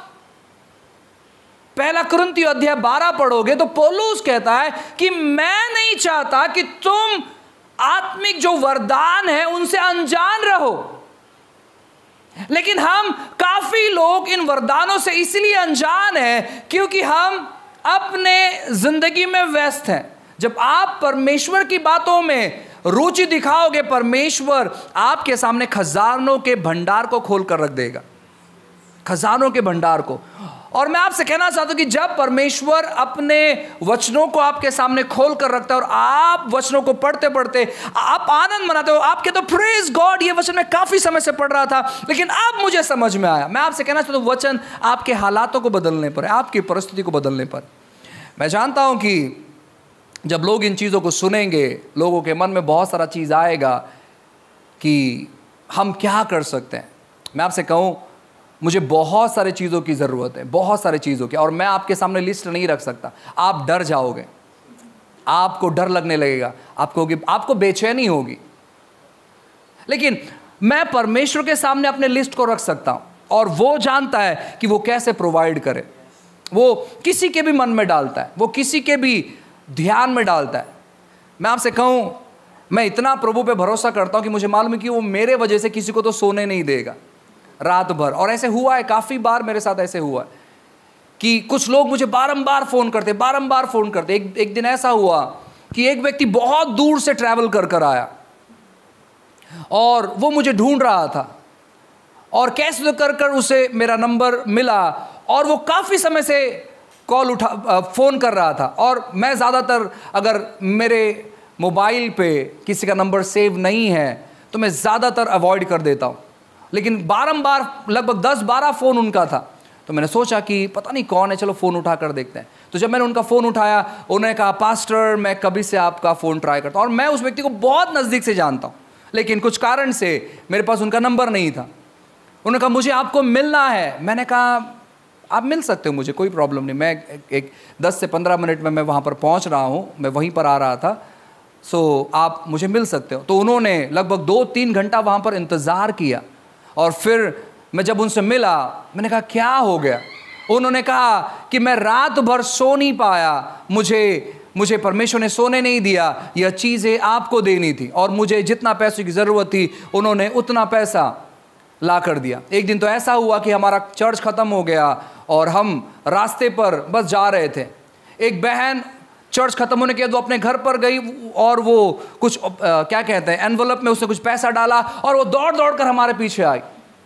पहला कुरिन्थियों अध्याय 12 पढ़ोगे तो पौलुस कहता है कि मैं नहीं चाहता कि तुम आत्मिक जो वरदान है उनसे अनजान रहो, लेकिन हम काफी लोग इन वरदानों से इसलिए अनजान हैं क्योंकि हम अपने जिंदगी में व्यस्त हैं। जब आप परमेश्वर की बातों में रुचि दिखाओगे, परमेश्वर आपके सामने खजानों के भंडार को खोल कर रख देगा, खजानों के भंडार को। और मैं आपसे कहना चाहता हूं कि जब परमेश्वर अपने वचनों को आपके सामने खोल कर रखता है और आप वचनों को पढ़ते पढ़ते आप आनंद मनाते हो, आपके तो प्रेज गॉड ये वचन मैं काफी समय से पढ़ रहा था लेकिन अब मुझे समझ में आया। मैं आपसे कहना चाहता हूं वचन आपके हालातों को बदलने पर, आपकी परिस्थिति को बदलने पर। मैं जानता हूं कि जब लोग इन चीज़ों को सुनेंगे, लोगों के मन में बहुत सारा चीज़ आएगा कि हम क्या कर सकते हैं। मैं आपसे कहूं मुझे बहुत सारे चीज़ों की ज़रूरत है, बहुत सारे चीज़ों की, और मैं आपके सामने लिस्ट नहीं रख सकता। आप डर जाओगे, आपको डर लगने लगेगा, आपको बेचैनी होगी। लेकिन मैं परमेश्वर के सामने अपने लिस्ट को रख सकता हूं और वो जानता है कि वो कैसे प्रोवाइड करे। वो किसी के भी मन में डालता है, वो किसी के भी ध्यान में डालता है। मैं आपसे कहूं मैं इतना प्रभु पे भरोसा करता हूं कि मुझे मालूम है कि वो मेरे वजह से किसी को तो सोने नहीं देगा रात भर। और ऐसे हुआ है, काफ़ी बार मेरे साथ ऐसे हुआ है कि कुछ लोग मुझे बारंबार फ़ोन करते। एक दिन ऐसा हुआ कि एक व्यक्ति बहुत दूर से ट्रैवल कर आया और वो मुझे ढूंढ रहा था और कैसे कर उसे मेरा नंबर मिला और वो काफ़ी समय से फ़ोन कर रहा था। और मैं ज़्यादातर अगर मेरे मोबाइल पे किसी का नंबर सेव नहीं है तो मैं ज़्यादातर अवॉइड कर देता हूँ। लेकिन बारंबार लगभग 10-12 फ़ोन उनका था, तो मैंने सोचा कि पता नहीं कौन है, चलो फ़ोन उठा कर देखते हैं। तो जब मैंने उनका फ़ोन उठाया, उन्होंने कहा पास्टर मैं कभी से आपका फ़ोन ट्राई करता हूँ और मैं उस व्यक्ति को बहुत नज़दीक से जानता हूँ, लेकिन कुछ कारण से मेरे पास उनका नंबर नहीं था। उन्होंने कहा मुझे आपको मिलना है। मैंने कहा आप मिल सकते हो, मुझे कोई प्रॉब्लम नहीं, मैं एक 10 से 15 मिनट में मैं वहाँ पर पहुँच रहा हूँ, मैं वहीं पर आ रहा था, सो आप मुझे मिल सकते हो। तो उन्होंने लगभग 2-3 घंटा वहाँ पर इंतज़ार किया और फिर मैं जब उनसे मिला, मैंने कहा क्या हो गया। उन्होंने कहा कि मैं रात भर सो नहीं पाया, मुझे परमेश्वर ने सोने नहीं दिया, यह चीज़ें आपको देनी थी और मुझे जितना पैसे की ज़रूरत थी उन्होंने उतना पैसा ला कर दिया। एक दिन तो ऐसा हुआ कि हमारा चर्च ख़त्म हो गया और हम रास्ते पर बस जा रहे थे। एक बहन चर्च ख़त्म होने के बाद वो अपने घर पर गई और वो कुछ क्या कहते हैं एनवलप में उसने कुछ पैसा डाला और वो दौड़ कर हमारे पीछे आई।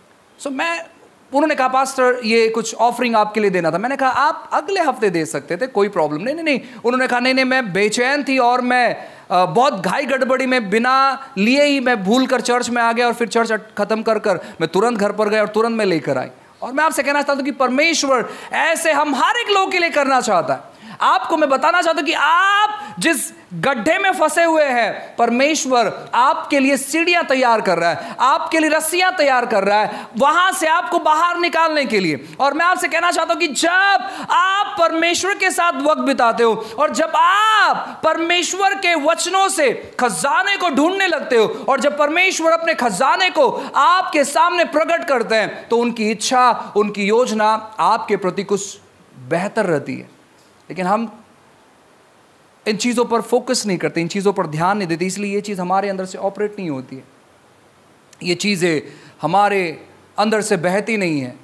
उन्होंने कहा पास्टर ये कुछ ऑफरिंग आपके लिए देना था। मैंने कहा आप अगले हफ्ते दे सकते थे, कोई प्रॉब्लम नहीं। उन्होंने कहा नहीं मैं बेचैन थी और मैं बहुत घाई गड़बड़ी में बिना लिए ही मैं भूल कर चर्च में आ गया और फिर चर्च खत्म कर मैं तुरंत घर पर गया और तुरंत मैं लेकर आई। और मैं आपसे कहना चाहता हूँ कि परमेश्वर ऐसे हम हर एक लोग के लिए करना चाहता है। आपको मैं बताना चाहता हूं कि आप जिस गड्ढे में फंसे हुए हैं, परमेश्वर आपके लिए सीढ़ियां तैयार कर रहा है, आपके लिए रस्सियां तैयार कर रहा है वहां से आपको बाहर निकालने के लिए। और मैं आपसे कहना चाहता हूं कि जब आप परमेश्वर के साथ वक्त बिताते हो और जब आप परमेश्वर के वचनों से खजाने को ढूंढने लगते हो और जब परमेश्वर अपने खजाने को आपके सामने प्रकट करते हैं तो उनकी इच्छा, उनकी योजना आपके प्रति कुछ बेहतर रहती है। लेकिन हम इन चीज़ों पर फोकस नहीं करते, इन चीज़ों पर ध्यान नहीं देते, इसलिए ये चीज़ हमारे अंदर से ऑपरेट नहीं होती है, ये चीज़ें हमारे अंदर से बहती नहीं है।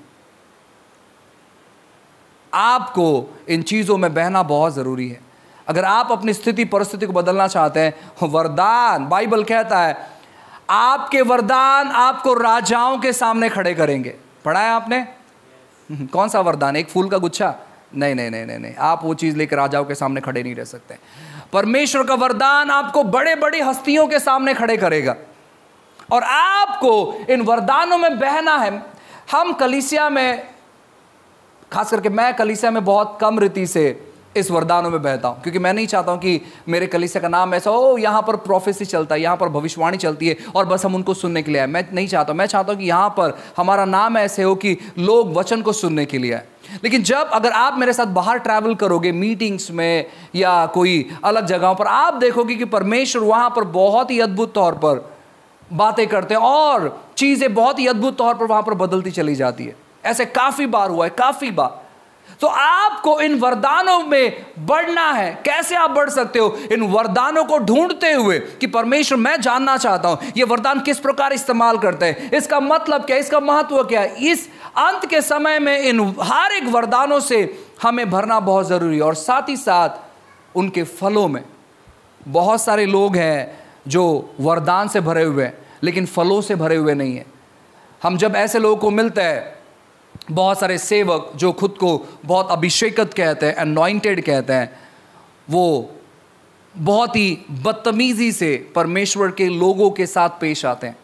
आपको इन चीज़ों में बहना बहुत ज़रूरी है। अगर आप अपनी स्थिति परिस्थिति को बदलना चाहते हैं, वरदान, बाइबल कहता है आपके वरदान आपको राजाओं के सामने खड़े करेंगे। पढ़ा है आपने? कौन सा वरदान? एक फूल का गुच्छा? नहीं, आप वो चीज़ लेकर राजाओं के सामने खड़े नहीं रह सकते। परमेश्वर का वरदान आपको बड़े बड़ी हस्तियों के सामने खड़े करेगा और आपको इन वरदानों में बहना है। हम कलीसिया में, खास करके मैं कलीसिया में बहुत कम रीति से इस वरदानों में बहता हूँ, क्योंकि मैं नहीं चाहता हूँ कि मेरे कलीसिया का नाम ऐसा हो यहाँ पर प्रोफेसी चलता है, यहाँ पर भविष्यवाणी चलती है और बस हम उनको सुनने के लिए आए। मैं नहीं चाहता, मैं चाहता हूँ कि यहाँ पर हमारा नाम ऐसे हो कि लोग वचन को सुनने के लिए आए। लेकिन जब अगर आप मेरे साथ बाहर ट्रैवल करोगे मीटिंग्स में या कोई अलग जगहों पर, आप देखोगे कि परमेश्वर वहाँ पर बहुत ही अद्भुत तौर पर बातें करते हैं और चीज़ें बहुत ही अद्भुत तौर पर वहाँ पर बदलती चली जाती है। ऐसे काफ़ी बार हुआ है, काफ़ी बार। तो आपको इन वरदानों में बढ़ना है। कैसे आप बढ़ सकते हो? इन वरदानों को ढूंढते हुए कि परमेश्वर मैं जानना चाहता हूं ये वरदान किस प्रकार इस्तेमाल करते हैं, इसका मतलब क्या, इसका महत्व क्या है। इस अंत के समय में इन हर एक वरदानों से हमें भरना बहुत जरूरी है। और साथ ही साथ उनके फलों में, बहुत सारे लोग हैं जो वरदान से भरे हुए हैं लेकिन फलों से भरे हुए नहीं है। हम जब ऐसे लोगों को मिलते हैं, बहुत सारे सेवक जो खुद को बहुत अभिषेकित कहते हैं, अनॉइंटेड कहते हैं, वो बहुत ही बदतमीजी से परमेश्वर के लोगों के साथ पेश आते हैं।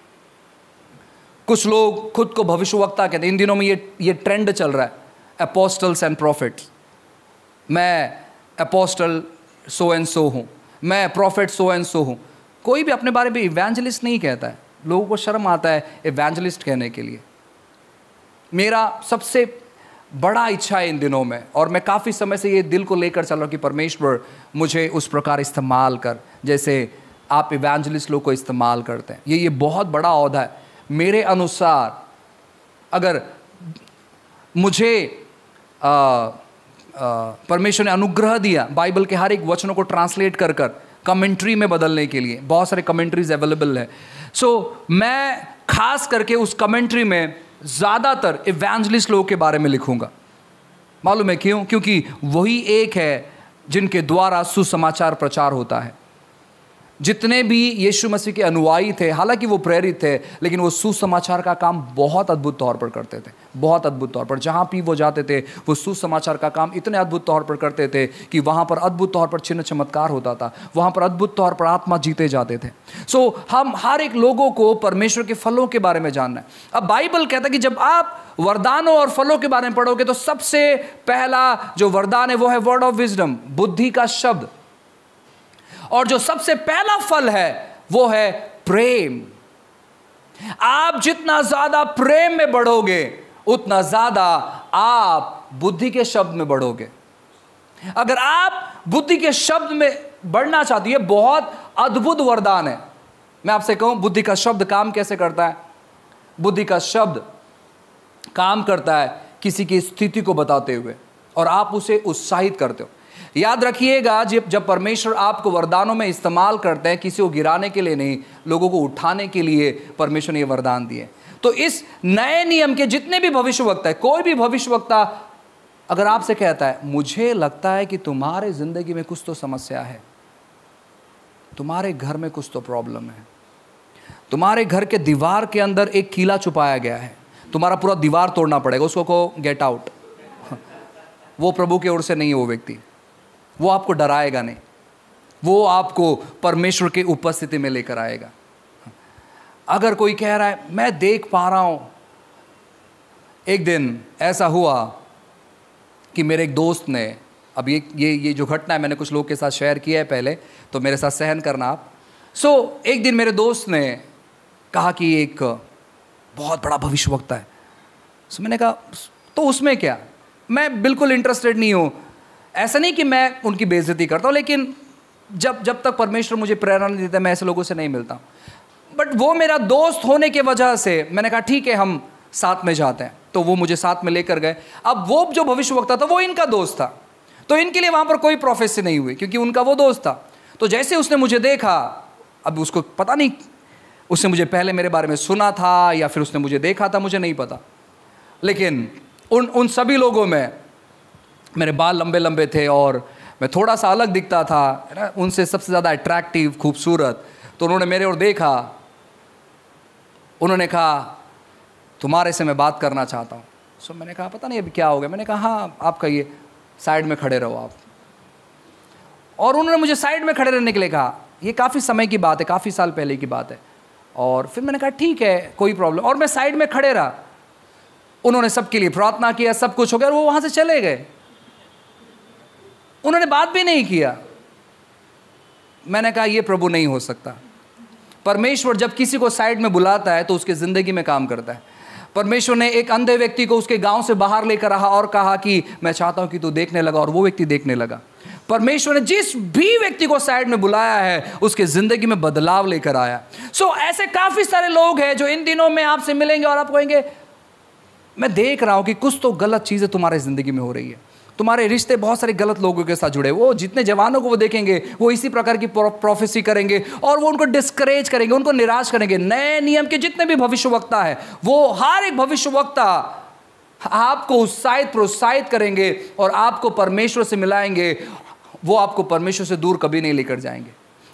कुछ लोग खुद को भविष्यवक्ता कहते हैं। इन दिनों में ये ट्रेंड चल रहा है, अपोस्टल्स एंड प्रॉफिट्स। मैं अपोस्टल सो एंड सो हूँ, मैं प्रॉफिट सो एंड सो हूँ। कोई भी अपने बारे में इवेंजलिस्ट नहीं कहता है। लोगों को शर्म आता है इवेंजलिस्ट कहने के लिए। मेरा सबसे बड़ा इच्छा है इन दिनों में, और मैं काफ़ी समय से ये दिल को लेकर चल रहा हूँ कि परमेश्वर मुझे उस प्रकार इस्तेमाल कर जैसे आप इवेंजलिस्ट लोग को इस्तेमाल करते हैं। ये बहुत बड़ा ओहदा है। मेरे अनुसार अगर मुझे परमेश्वर ने अनुग्रह दिया बाइबल के हर एक वचनों को ट्रांसलेट कर कमेंट्री में बदलने के लिए, बहुत सारे कमेंट्रीज अवेलेबल है। सो मैं खास करके उस कमेंट्री में ज़्यादातर इवेंजलिस्ट लोगों के बारे में लिखूंगा। मालूम है क्यों? क्योंकि वही एक है जिनके द्वारा सुसमाचार प्रचार होता है। जितने भी यीशु मसीह के अनुयायी थे, हालांकि वो प्रेरित थे, लेकिन वो सुसमाचार का काम बहुत अद्भुत तौर पर करते थे, बहुत अद्भुत तौर पर। जहाँ भी वो जाते थे वो सुसमाचार का काम इतने अद्भुत तौर पर करते थे कि वहाँ पर अद्भुत तौर पर चिन्ह चमत्कार होता था, वहाँ पर अद्भुत तौर पर आत्मा जीते जाते थे। सो हम हर एक लोगों को परमेश्वर के फलों के बारे में जानना है। अब बाइबल कहता है कि जब आप वरदानों और फलों के बारे में पढ़ोगे तो सबसे पहला जो वरदान है वो है वर्ड ऑफ विजडम, बुद्धि का शब्द। और जो सबसे पहला फल है वो है प्रेम। आप जितना ज्यादा प्रेम में बढ़ोगे उतना ज्यादा आप बुद्धि के शब्द में बढ़ोगे। अगर आप बुद्धि के शब्द में बढ़ना चाहते हो, ये बहुत अद्भुत वरदान है। मैं आपसे कहूं बुद्धि का शब्द काम कैसे करता है? बुद्धि का शब्द काम करता है किसी की स्थिति को बताते हुए, और आप उसे उत्साहित करते हो। याद रखिएगा, जब परमेश्वर आपको वरदानों में इस्तेमाल करते हैं, किसी को गिराने के लिए नहीं, लोगों को उठाने के लिए परमेश्वर ने ये वरदान दिए। तो इस नए नियम के जितने भी भविष्यवक्ता है, कोई भी भविष्यवक्ता अगर आपसे कहता है मुझे लगता है कि तुम्हारे जिंदगी में कुछ तो समस्या है, तुम्हारे घर में कुछ तो प्रॉब्लम है, तुम्हारे घर के दीवार के अंदर एक कीला छुपाया गया है, तुम्हारा पूरा दीवार तोड़ना पड़ेगा, उसको कहो गेट आउट। वो प्रभु की ओर से नहीं है वो व्यक्ति, वो आपको डराएगा नहीं, वो आपको परमेश्वर की उपस्थिति में लेकर आएगा। अगर कोई कह रहा है मैं देख पा रहा हूं, एक दिन ऐसा हुआ कि मेरे एक दोस्त ने, अब ये जो घटना है मैंने कुछ लोगों के साथ शेयर किया है पहले, तो मेरे साथ सहन करना आप। एक दिन मेरे दोस्त ने कहा कि एक बहुत बड़ा भविष्यवक्ता है। मैंने कहा तो उसमें क्या, मैं बिल्कुल इंटरेस्टेड नहीं हूँ। ऐसा नहीं कि मैं उनकी बेइज्जती करता हूँ, लेकिन जब तक परमेश्वर मुझे प्रेरणा नहीं देता मैं ऐसे लोगों से नहीं मिलता। बट वो मेरा दोस्त होने की वजह से मैंने कहा ठीक है हम साथ में जाते हैं, तो वो मुझे साथ में लेकर गए। अब वो जो भविष्यवक्ता था वो इनका दोस्त था, तो इनके लिए वहाँ पर कोई प्रोफेसी नहीं हुई क्योंकि उनका वो दोस्त था। तो जैसे उसने मुझे देखा, अब उसको पता नहीं उसने मुझे पहले मेरे बारे में सुना था या फिर उसने मुझे देखा था, मुझे नहीं पता, लेकिन उन सभी लोगों में मेरे बाल लंबे लंबे थे और मैं थोड़ा सा अलग दिखता था, है ना, उनसे सबसे ज़्यादा अट्रैक्टिव, खूबसूरत। तो उन्होंने मेरे ओर देखा, उन्होंने कहा तुम्हारे से मैं बात करना चाहता हूँ। मैंने कहा पता नहीं अभी क्या हो गया। मैंने कहा हाँ आप कहिए, साइड में खड़े रहो आप। और उन्होंने मुझे साइड में खड़े रहने के लिए कहा। ये काफ़ी समय की बात है, काफ़ी साल पहले की बात है। और फिर मैंने कहा ठीक है कोई प्रॉब्लम, और मैं साइड में खड़े रहा। उन्होंने सबके लिए प्रार्थना किया, सब कुछ हो गया और वो वहाँ से चले गए। उन्होंने बात भी नहीं किया। मैंने कहा ये प्रभु नहीं हो सकता। परमेश्वर जब किसी को साइड में बुलाता है तो उसके ज़िंदगी में काम करता है। परमेश्वर ने एक अंधे व्यक्ति को उसके गांव से बाहर लेकर रहा और कहा कि मैं चाहता हूं कि तू देखने लगा, और वो व्यक्ति देखने लगा। परमेश्वर ने जिस भी व्यक्ति को साइड में बुलाया है उसके ज़िंदगी में बदलाव लेकर आया। ऐसे काफ़ी सारे लोग हैं जो इन दिनों में आपसे मिलेंगे और आप कहेंगे मैं देख रहा हूं कि कुछ तो गलत चीज़ें तुम्हारे ज़िंदगी में हो रही है, तुम्हारे रिश्ते बहुत सारे गलत लोगों के साथ जुड़े। वो जितने जवानों को वो देखेंगे वो इसी प्रकार की प्रोफेसी करेंगे और वो उनको डिस्करेज करेंगे, उनको निराश करेंगे। नए नियम के जितने भी भविष्यवक्ता है वो हर एक भविष्यवक्ता आपको उत्साहित प्रोत्साहित करेंगे और आपको परमेश्वर से मिलाएंगे। वो आपको परमेश्वर से दूर कभी नहीं लेकर जाएंगे।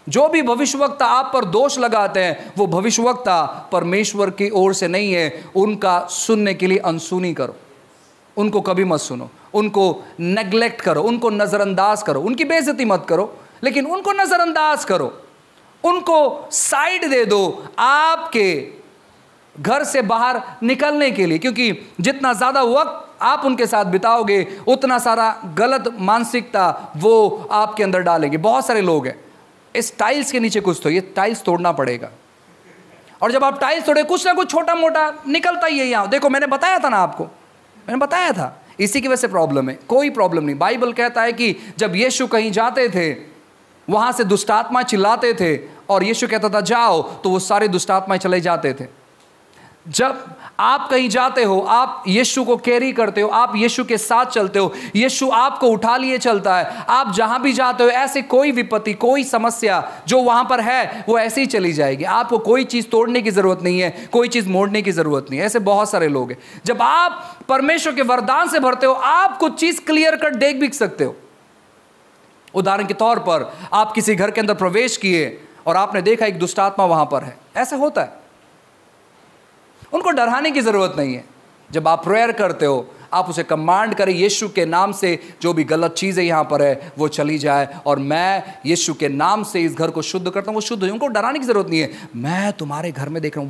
जो भी भविष्यवक्ता आप पर दोष लगाते हैं वो भविष्यवक्ता परमेश्वर की ओर से नहीं है। उनका सुनने के लिए अनसुनी करो, उनको कभी मत सुनो, उनको नेग्लेक्ट करो, उनको नज़रअंदाज करो, उनकी बेइज्जती मत करो लेकिन उनको नज़रअंदाज करो, उनको साइड दे दो आपके घर से बाहर निकलने के लिए। क्योंकि जितना ज़्यादा वक्त आप उनके साथ बिताओगे उतना सारा गलत मानसिकता वो आपके अंदर डालेंगे। बहुत सारे लोग हैं, इस टाइल्स के नीचे कुछ तो, ये टाइल्स तोड़ना पड़ेगा, और जब आप टाइल्स तोड़े कुछ ना कुछ छोटा मोटा निकलता ही है यहाँ। देखो मैंने बताया था ना आपको, मैंने बताया था, इसी की वजह से प्रॉब्लम है, कोई प्रॉब्लम नहीं। बाइबल कहता है कि जब यीशु कहीं जाते थे वहाँ से दुष्टात्मा चिल्लाते थे और यीशु कहता था जाओ, तो वो सारे दुष्टात्माएं चले जाते थे। जब आप कहीं जाते हो, आप यीशु को कैरी करते हो, आप यीशु के साथ चलते हो, यीशु आपको उठा लिए चलता है। आप जहां भी जाते हो ऐसे कोई विपत्ति, कोई समस्या जो वहां पर है वो ऐसे ही चली जाएगी। आपको कोई चीज़ तोड़ने की ज़रूरत नहीं है, कोई चीज़ मोड़ने की ज़रूरत नहीं है। ऐसे बहुत सारे लोग हैं। जब आप परमेश्वर के वरदान से भरते हो आप कुछ चीज़ क्लियर कट देख भी सकते हो। उदाहरण के तौर पर आप किसी घर के अंदर प्रवेश किए और आपने देखा एक दुष्टात्मा वहां पर है, ऐसा होता है। उनको डराने की ज़रूरत नहीं है। जब आप प्रेयर करते हो आप उसे कमांड करें यीशु के नाम से जो भी गलत चीज़ें यहाँ पर है वो चली जाए, और मैं यीशु के नाम से इस घर को शुद्ध करता हूँ, वो शुद्ध हो। उनको डराने की ज़रूरत नहीं है। मैं तुम्हारे घर में देख रहा हूँ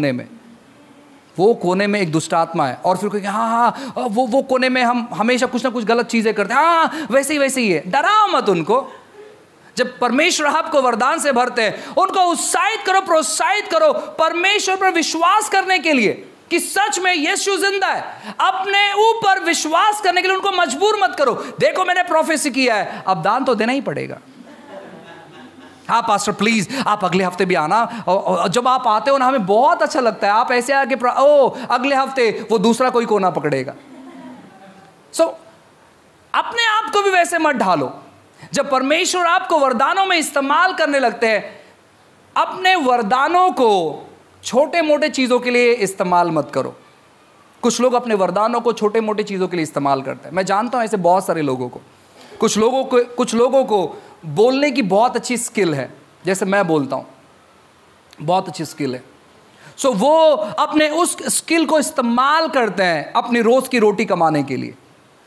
वो कोने में एक दुष्टात्मा है, और फिर कहेंगे हाँ वो कोने में हम हमेशा कुछ ना कुछ गलत चीज़ें करते हैं, हाँ वैसे ही है। डराओ मत उनको। जब परमेश्वर आपको वरदान से भरते हैं उनको उत्साहित करो, प्रोत्साहित करो परमेश्वर पर विश्वास करने के लिए कि सच में यीशु जिंदा है। अपने ऊपर विश्वास करने के लिए उनको मजबूर मत करो। देखो मैंने प्रोफेसी किया है, अब दान तो देना ही पड़ेगा। हाँ पास्टर प्लीज आप अगले हफ्ते भी आना, और जब आप आते हो ना हमें बहुत अच्छा लगता है। आप ऐसे आके अगले हफ्ते वो दूसरा कोई कोना पकड़ेगा। अपने आप को भी वैसे मत ढालो। जब परमेश्वर आपको वरदानों में इस्तेमाल करने लगते हैं, अपने वरदानों को छोटे मोटे चीज़ों के लिए इस्तेमाल मत करो। कुछ लोग अपने वरदानों को छोटे मोटे चीज़ों के लिए इस्तेमाल करते हैं। मैं जानता हूं ऐसे बहुत सारे लोगों को। कुछ लोगों को बोलने की बहुत अच्छी स्किल है, जैसे मैं बोलता हूं, बहुत अच्छी स्किल है। वो अपने उस स्किल को इस्तेमाल करते हैं अपनी रोज़ की रोटी कमाने के लिए,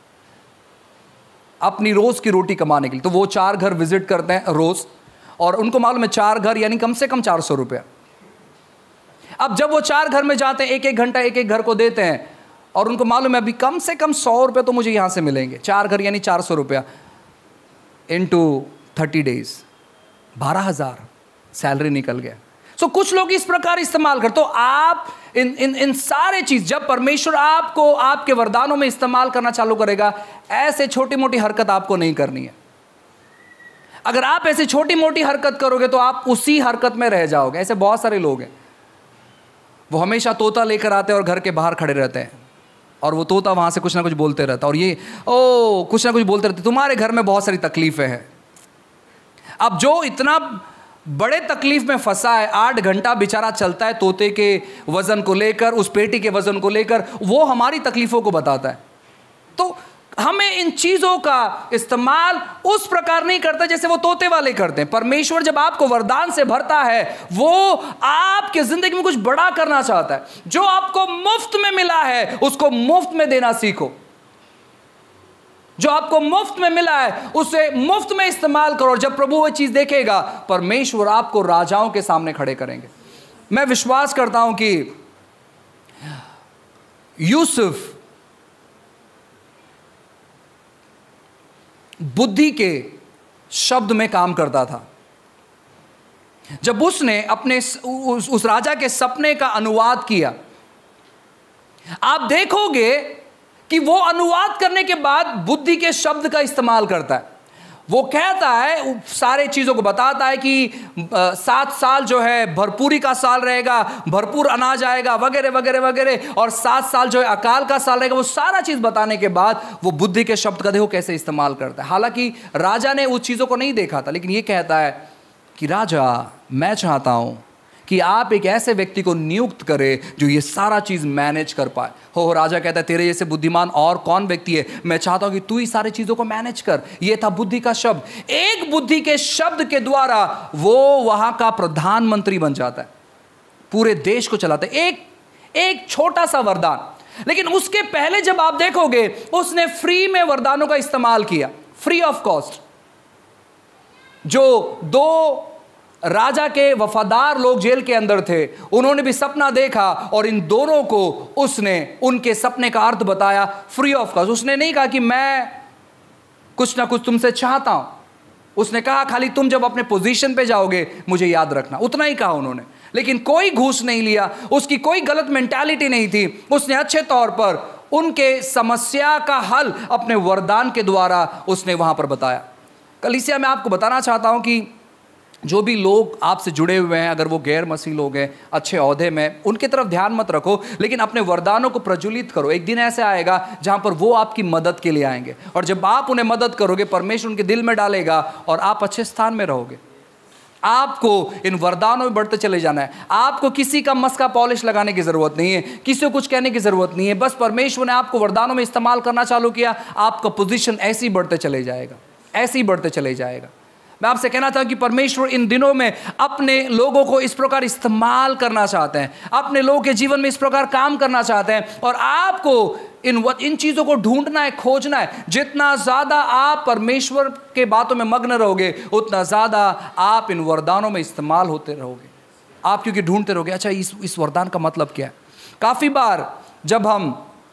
अपनी रोज़ की रोटी कमाने के लिए। तो वो 4 घर विजिट करते हैं रोज़, और उनको मालूम है 4 घर यानी कम से कम 400 रुपया। अब जब वो 4 घर में जाते हैं, 1-1 घंटा एक घर को देते हैं, और उनको मालूम है अभी कम से कम 100 रुपये तो मुझे यहाँ से मिलेंगे। 4 घर यानी 400 रुपया इंटू 30 डेज, 12,000 सैलरी निकल गया। कुछ लोग इस प्रकार इस्तेमाल करते। तो आप इन सारे चीज, जब परमेश्वर आपको आपके वरदानों में इस्तेमाल करना चालू करेगा, ऐसे छोटी मोटी हरकत आपको नहीं करनी है। अगर आप ऐसे छोटी मोटी हरकत करोगे तो आप उसी हरकत में रह जाओगे। ऐसे बहुत सारे लोग हैं, वो हमेशा तोता लेकर आते हैं और घर के बाहर खड़े रहते हैं, और वो तोता वहां से कुछ ना कुछ बोलते रहता है, और ये कुछ ना कुछ बोलते रहते, तुम्हारे घर में बहुत सारी तकलीफें हैं। अब जो इतना बड़े तकलीफ में फंसा है, 8 घंटा बेचारा चलता है तोते के वजन को लेकर, उस पेटी के वजन को लेकर, वो हमारी तकलीफों को बताता है। तो हमें इन चीजों का इस्तेमाल उस प्रकार नहीं करता जैसे वो तोते वाले करते हैं। परमेश्वर जब आपको वरदान से भरता है, वो आपके जिंदगी में कुछ बड़ा करना चाहता है। जो आपको मुफ्त में मिला है उसको मुफ्त में देना सीखो। जो आपको मुफ्त में मिला है उसे मुफ्त में इस्तेमाल करो, और जब प्रभु वो चीज देखेगा, परमेश्वर आपको राजाओं के सामने खड़े करेंगे। मैं विश्वास करता हूं कि यूसुफ बुद्धि के शब्द में काम करता था। जब उसने अपने उस राजा के सपने का अनुवाद किया, आप देखोगे कि वो अनुवाद करने के बाद बुद्धि के शब्द का इस्तेमाल करता है। वो कहता है, सारे चीज़ों को बताता है कि 7 साल जो है भरपूरी का साल रहेगा, भरपूर अनाज आएगा वगैरह वगैरह वगैरह, और 7 साल जो है अकाल का साल रहेगा। वो सारा चीज़ बताने के बाद वो बुद्धि के शब्द का देखो कैसे इस्तेमाल करता है। हालांकि राजा ने उस चीज़ों को नहीं देखा था, लेकिन ये कहता है कि राजा, मैं चाहता हूँ कि आप एक ऐसे व्यक्ति को नियुक्त करें जो ये सारा चीज मैनेज कर पाए। हो राजा कहता है तेरे जैसे बुद्धिमान और कौन व्यक्ति है, मैं चाहता हूं कि तू ही सारी चीजों को मैनेज कर। ये था बुद्धि का शब्द। एक बुद्धि के शब्द के द्वारा वो वहां का प्रधानमंत्री बन जाता है, पूरे देश को चलाता है। एक छोटा सा वरदान, लेकिन उसके पहले जब आप देखोगे उसने फ्री में वरदानों का इस्तेमाल किया, फ्री ऑफ कॉस्ट। जो दो राजा के वफादार लोग जेल के अंदर थे, उन्होंने भी सपना देखा और इन दोनों को उसने उनके सपने का अर्थ बताया फ्री ऑफ कॉस्ट। उसने नहीं कहा कि मैं कुछ ना कुछ तुमसे चाहता हूं, उसने कहा खाली तुम जब अपने पोजीशन पे जाओगे मुझे याद रखना, उतना ही कहा उन्होंने। लेकिन कोई घूस नहीं लिया, उसकी कोई गलत मेंटालिटी नहीं थी। उसने अच्छे तौर पर उनके समस्या का हल अपने वरदान के द्वारा उसने वहां पर बताया। कलीसिया में आपको बताना चाहता हूं कि जो भी लोग आपसे जुड़े हुए हैं, अगर वो गैर मसीह लोग हैं, अच्छे ओहदे में, उनकी तरफ ध्यान मत रखो, लेकिन अपने वरदानों को प्रज्वलित करो। एक दिन ऐसे आएगा जहां पर वो आपकी मदद के लिए आएंगे, और जब आप उन्हें मदद करोगे परमेश्वर उनके दिल में डालेगा और आप अच्छे स्थान में रहोगे। आपको इन वरदानों में बढ़ते चले जाना है। आपको किसी का मस्का पॉलिश लगाने की जरूरत नहीं है, किसी को कुछ कहने की जरूरत नहीं है। बस परमेश्वर ने आपको वरदानों में इस्तेमाल करना चालू किया, आपका पोजीशन ऐसे ही बढ़ते चले जाएगा, ऐसे ही बढ़ते चले जाएगा। मैं आपसे कहना था कि परमेश्वर इन दिनों में अपने लोगों को इस प्रकार इस्तेमाल करना चाहते हैं, अपने लोगों के जीवन में इस प्रकार काम करना चाहते हैं, और आपको इन चीज़ों को ढूंढना है, खोजना है। जितना ज़्यादा आप परमेश्वर के बातों में मग्न रहोगे, उतना ज़्यादा आप इन वरदानों में इस्तेमाल होते रहोगे। आप क्योंकि ढूंढते रहोगे, अच्छा इस वरदान का मतलब क्या है। काफ़ी बार जब हम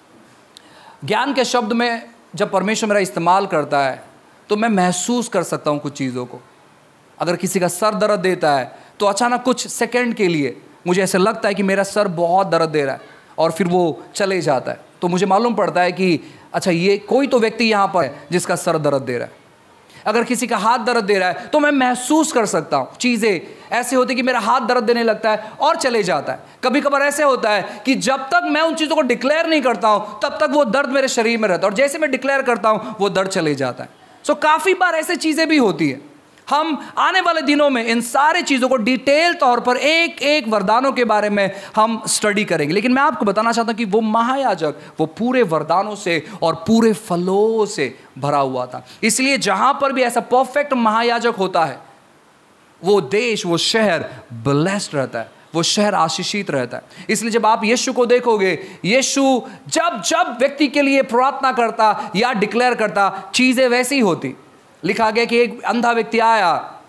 ज्ञान के शब्द में जब परमेश्वर मेरा इस्तेमाल करता है तो मैं महसूस कर सकता हूं कुछ चीज़ों को। अगर किसी का सर दर्द देता है तो अचानक कुछ सेकंड के लिए मुझे ऐसा लगता है कि मेरा सर बहुत दर्द दे रहा है, और फिर वो चले जाता है। तो मुझे मालूम पड़ता है कि अच्छा ये कोई तो व्यक्ति यहाँ पर है जिसका सर दर्द दे रहा है। अगर किसी का हाथ दर्द दे रहा है तो मैं महसूस कर सकता हूँ। चीज़ें ऐसे होती कि मेरा हाथ दर्द देने लगता है और चले जाता है। कभी कभार ऐसे होता है कि जब तक मैं उन चीज़ों को डिक्लेयर नहीं करता हूँ तब तक वो दर्द मेरे शरीर में रहता है, और जैसे मैं डिक्लेयर करता हूँ वो दर्द चले जाता है। काफ़ी बार ऐसे चीज़ें भी होती है। हम आने वाले दिनों में इन सारे चीज़ों को डिटेल तौर पर एक एक वरदानों के बारे में हम स्टडी करेंगे। लेकिन मैं आपको बताना चाहता हूं कि वो महायाजक वो पूरे वरदानों से और पूरे फलों से भरा हुआ था। इसलिए जहां पर भी ऐसा परफेक्ट महायाजक होता है, वो देश, वो शहर ब्लेस्ड रहता है, वो शहर आशीषित रहता है। इसलिए जब आप यीशु को देखोगे, यीशु जब जब व्यक्ति के लिए प्रार्थना करता या डिक्लेयर करता, चीजें वैसी होती। लिखा गया कि एक अंधा व्यक्ति आया,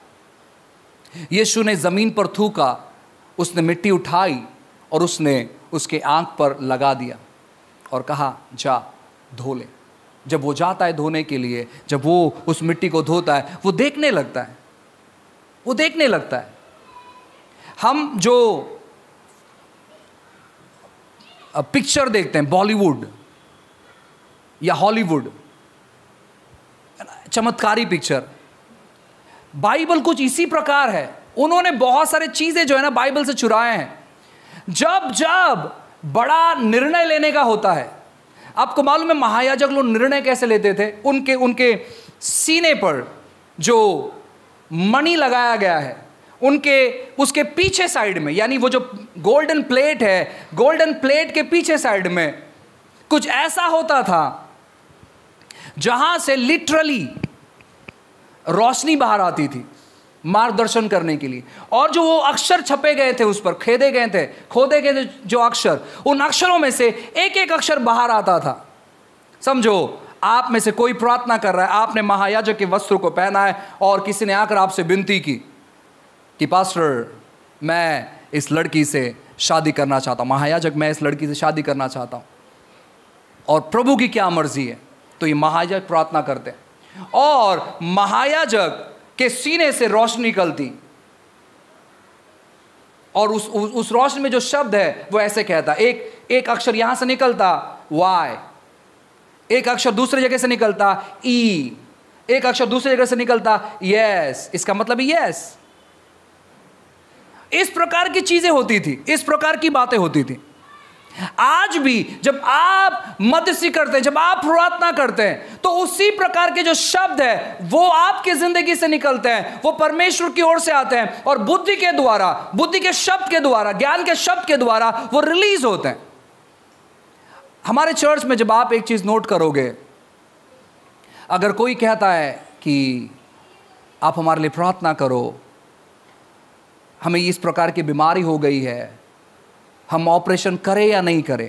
यीशु ने जमीन पर थूका, उसने मिट्टी उठाई और उसने उसके आंख पर लगा दिया और कहा जा धो ले। जब वो जाता है धोने के लिए, जब वो उस मिट्टी को धोता है, वो देखने लगता है, वो देखने लगता है। हम जो पिक्चर देखते हैं बॉलीवुड या हॉलीवुड, चमत्कारी पिक्चर, बाइबल कुछ इसी प्रकार है। उन्होंने बहुत सारे चीजें जो है ना बाइबल से चुराए हैं। जब जब बड़ा निर्णय लेने का होता है, आपको मालूम है महायाजक लोग निर्णय कैसे लेते थे? उनके सीने पर जो मणि लगाया गया है, उसके पीछे साइड में, यानी वो जो गोल्डन प्लेट है, गोल्डन प्लेट के पीछे साइड में कुछ ऐसा होता था जहां से लिटरली रोशनी बाहर आती थी मार्गदर्शन करने के लिए। और जो वो अक्षर छपे गए थे, उस पर खोदे गए थे जो अक्षर, उन अक्षरों में से एक एक अक्षर बाहर आता था। समझो आप में से कोई प्रार्थना कर रहा है, आपने महायाजक के वस्त्र को पहना है और किसी ने आकर आपसे विनती की कि पास्टर मैं इस लड़की से शादी करना चाहता हूँ, महायाजक मैं इस लड़की से शादी करना चाहता हूँ और प्रभु की क्या मर्जी है। तो ये महायाजक प्रार्थना करते हैं और महायाजक के सीने से रोशनी निकलती और उस रोशनी में जो शब्द है वो ऐसे कहता, एक अक्षर यहां से निकलता वाई, एक अक्षर दूसरी जगह से निकलता ई, एक अक्षर दूसरी जगह से निकलता यस, इसका मतलब यस। इस प्रकार की चीजें होती थी, इस प्रकार की बातें होती थी। आज भी जब आप मध्यस्थी करते हैं, जब आप प्रार्थना करते हैं, तो उसी प्रकार के जो शब्द है वो आपकी जिंदगी से निकलते हैं, वो परमेश्वर की ओर से आते हैं और बुद्धि के द्वारा, बुद्धि के शब्द के द्वारा, ज्ञान के शब्द के द्वारा वो रिलीज होते हैं। हमारे चर्च में जब आप एक चीज नोट करोगे, अगर कोई कहता है कि आप हमारे लिए प्रार्थना करो, हमें इस प्रकार की बीमारी हो गई है, हम ऑपरेशन करें या नहीं करें,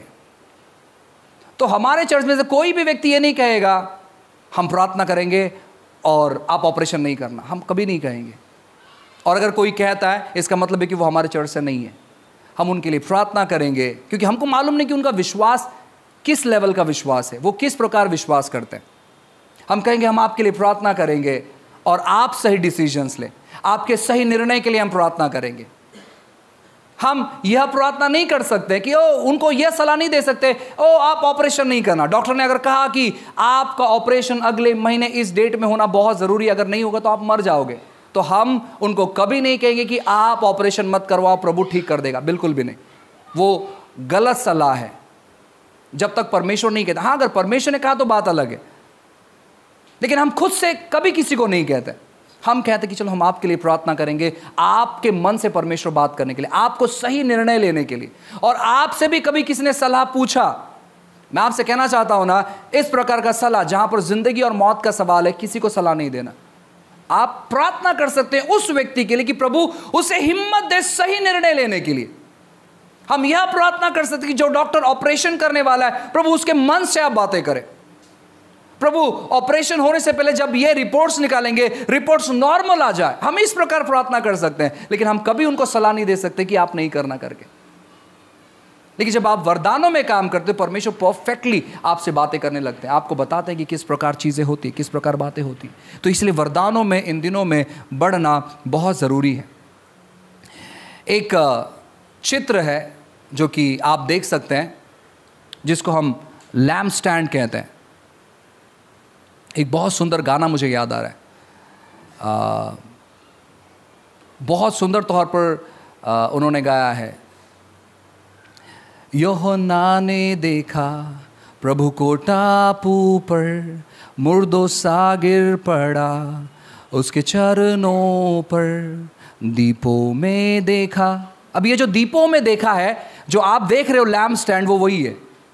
तो हमारे चर्च में से कोई भी व्यक्ति ये नहीं कहेगा हम प्रार्थना करेंगे और आप ऑपरेशन नहीं करना, हम कभी नहीं कहेंगे। और अगर कोई कहता है, इसका मतलब है कि वो हमारे चर्च से नहीं है। हम उनके लिए प्रार्थना करेंगे क्योंकि हमको मालूम नहीं कि उनका विश्वास किस लेवल का विश्वास है, वो किस प्रकार विश्वास करते हैं। हम कहेंगे हम आपके लिए प्रार्थना करेंगे और आप सही डिसीजंस लें, आपके सही निर्णय के लिए हम प्रार्थना करेंगे। हम यह प्रार्थना नहीं कर सकते कि उनको यह सलाह नहीं दे सकते आप ऑपरेशन नहीं करना। डॉक्टर ने अगर कहा कि आपका ऑपरेशन अगले महीने इस डेट में होना बहुत ज़रूरी, अगर नहीं होगा तो आप मर जाओगे, तो हम उनको कभी नहीं कहेंगे कि आप ऑपरेशन मत करवाओ, प्रभु ठीक कर देगा, बिल्कुल भी नहीं। वो गलत सलाह है जब तक परमेश्वर नहीं कहता। हाँ, अगर परमेश्वर ने कहा तो बात अलग है, लेकिन हम खुद से कभी किसी को नहीं कहते। हम कहते कि चलो हम आपके लिए प्रार्थना करेंगे, आपके मन से परमेश्वर बात करने के लिए, आपको सही निर्णय लेने के लिए। और आपसे भी कभी किसी ने सलाह पूछा, मैं आपसे कहना चाहता हूं ना, इस प्रकार का सलाह जहां पर जिंदगी और मौत का सवाल है, किसी को सलाह नहीं देना। आप प्रार्थना कर सकते हैं उस व्यक्ति के लिए कि प्रभु उसे हिम्मत दे सही निर्णय लेने के लिए। हम यह प्रार्थना कर सकते हैं कि जो डॉक्टर ऑपरेशन करने वाला है, प्रभु उसके मन से आप बातें करें। प्रभु ऑपरेशन होने से पहले जब ये रिपोर्ट्स निकालेंगे, रिपोर्ट्स नॉर्मल आ जाए, हम इस प्रकार प्रार्थना कर सकते हैं। लेकिन हम कभी उनको सलाह नहीं दे सकते कि आप नहीं करना करके। लेकिन जब आप वरदानों में काम करते हो, परमेश्वर परफेक्टली आपसे बातें करने लगते हैं, आपको बताते हैं कि किस प्रकार चीज़ें होती, किस प्रकार बातें होती। तो इसलिए वरदानों में इन दिनों में बढ़ना बहुत ज़रूरी है। एक चित्र है जो कि आप देख सकते हैं, जिसको हम लैम्प स्टैंड कहते हैं। एक बहुत सुंदर गाना मुझे याद आ रहा है, बहुत सुंदर तौर पर उन्होंने गाया है। यूहन्ना ने देखा प्रभु को टापू पर, मुर्दों सा गिर पड़ा उसके चरणों पर, दीपों में देखा। अब ये जो दीपों में देखा है, जो आप देख रहे हो लैम्प स्टैंड, वो वही है।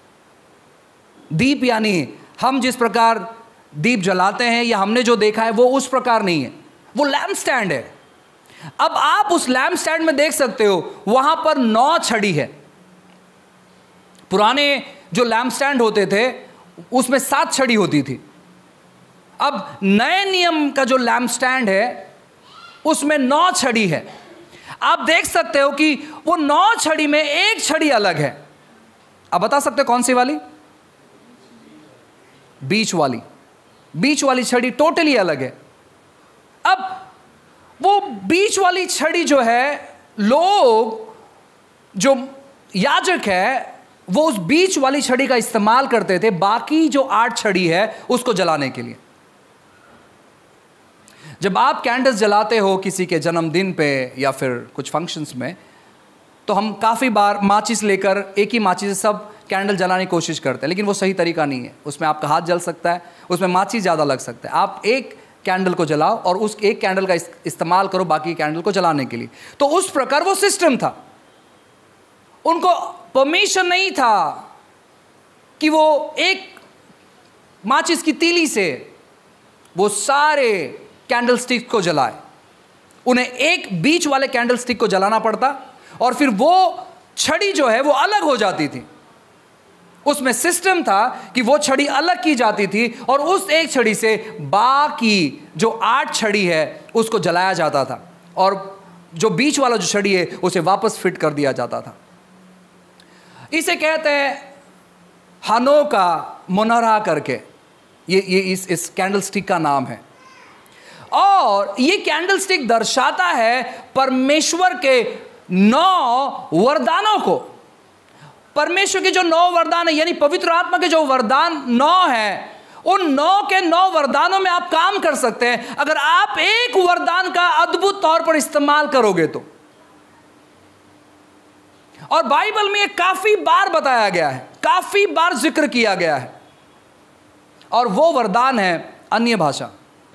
दीप यानी हम जिस प्रकार दीप जलाते हैं या हमने जो देखा है वो उस प्रकार नहीं है, वो लैम्प स्टैंड है। अब आप उस लैम्प स्टैंड में देख सकते हो, वहां पर 9 छड़ी है। पुराने जो लैम्प स्टैंड होते थे उसमें 7 छड़ी होती थी। अब नए नियम का जो लैम्प स्टैंड है उसमें 9 छड़ी है। आप देख सकते हो कि वो 9 छड़ी में एक छड़ी अलग है। आप बता सकते हो कौन सी वाली? बीच वाली। बीच वाली छड़ी टोटली अलग है। अब वो बीच वाली छड़ी जो है, लोग जो याजक है वो उस बीच वाली छड़ी का इस्तेमाल करते थे, बाकी जो 8 छड़ी है उसको जलाने के लिए। जब आप कैंडल्स जलाते हो किसी के जन्मदिन पे या फिर कुछ फंक्शंस में, तो हम काफ़ी बार माचिस लेकर एक ही माचिस से सब कैंडल जलाने की कोशिश करते हैं, लेकिन वो सही तरीका नहीं है। उसमें आपका हाथ जल सकता है, उसमें माचिस ज़्यादा लग सकता है। आप एक कैंडल को जलाओ और उस एक कैंडल का इस्तेमाल करो बाकी कैंडल को जलाने के लिए। तो उस प्रकार वो सिस्टम था। उनको परमिशन नहीं था कि वो एक माचिस की तीली से वो सारे कैंडल स्टिक को जलाए। उन्हें एक बीच वाले कैंडल स्टिक को जलाना पड़ता और फिर वो छड़ी जो है वो अलग हो जाती थी। उसमें सिस्टम था कि वो छड़ी अलग की जाती थी और उस एक छड़ी से बाकी जो 8 छड़ी है उसको जलाया जाता था, और जो बीच वाला जो छड़ी है उसे वापस फिट कर दिया जाता था। इसे कहते हैं हनोका मुनरा करके, ये इस कैंडल स्टिक का नाम है। और ये कैंडल स्टिक दर्शाता है परमेश्वर के 9 वरदानों को। परमेश्वर के जो 9 वरदान है, यानी पवित्र आत्मा के जो वरदान 9 है, उन 9 के 9 वरदानों में आप काम कर सकते हैं अगर आप एक वरदान का अद्भुत तौर पर इस्तेमाल करोगे तो। और बाइबल में ये काफी बार बताया गया है, काफी बार जिक्र किया गया है, और वो वरदान है अन्य भाषा।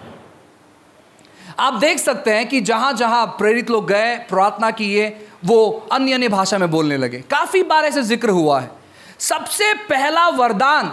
आप देख सकते हैं कि जहां जहां प्रेरित लोग गए, प्रार्थना किए, वो अन्य अन्य भाषा में बोलने लगे। काफी बार ऐसे जिक्र हुआ है। सबसे पहला वरदान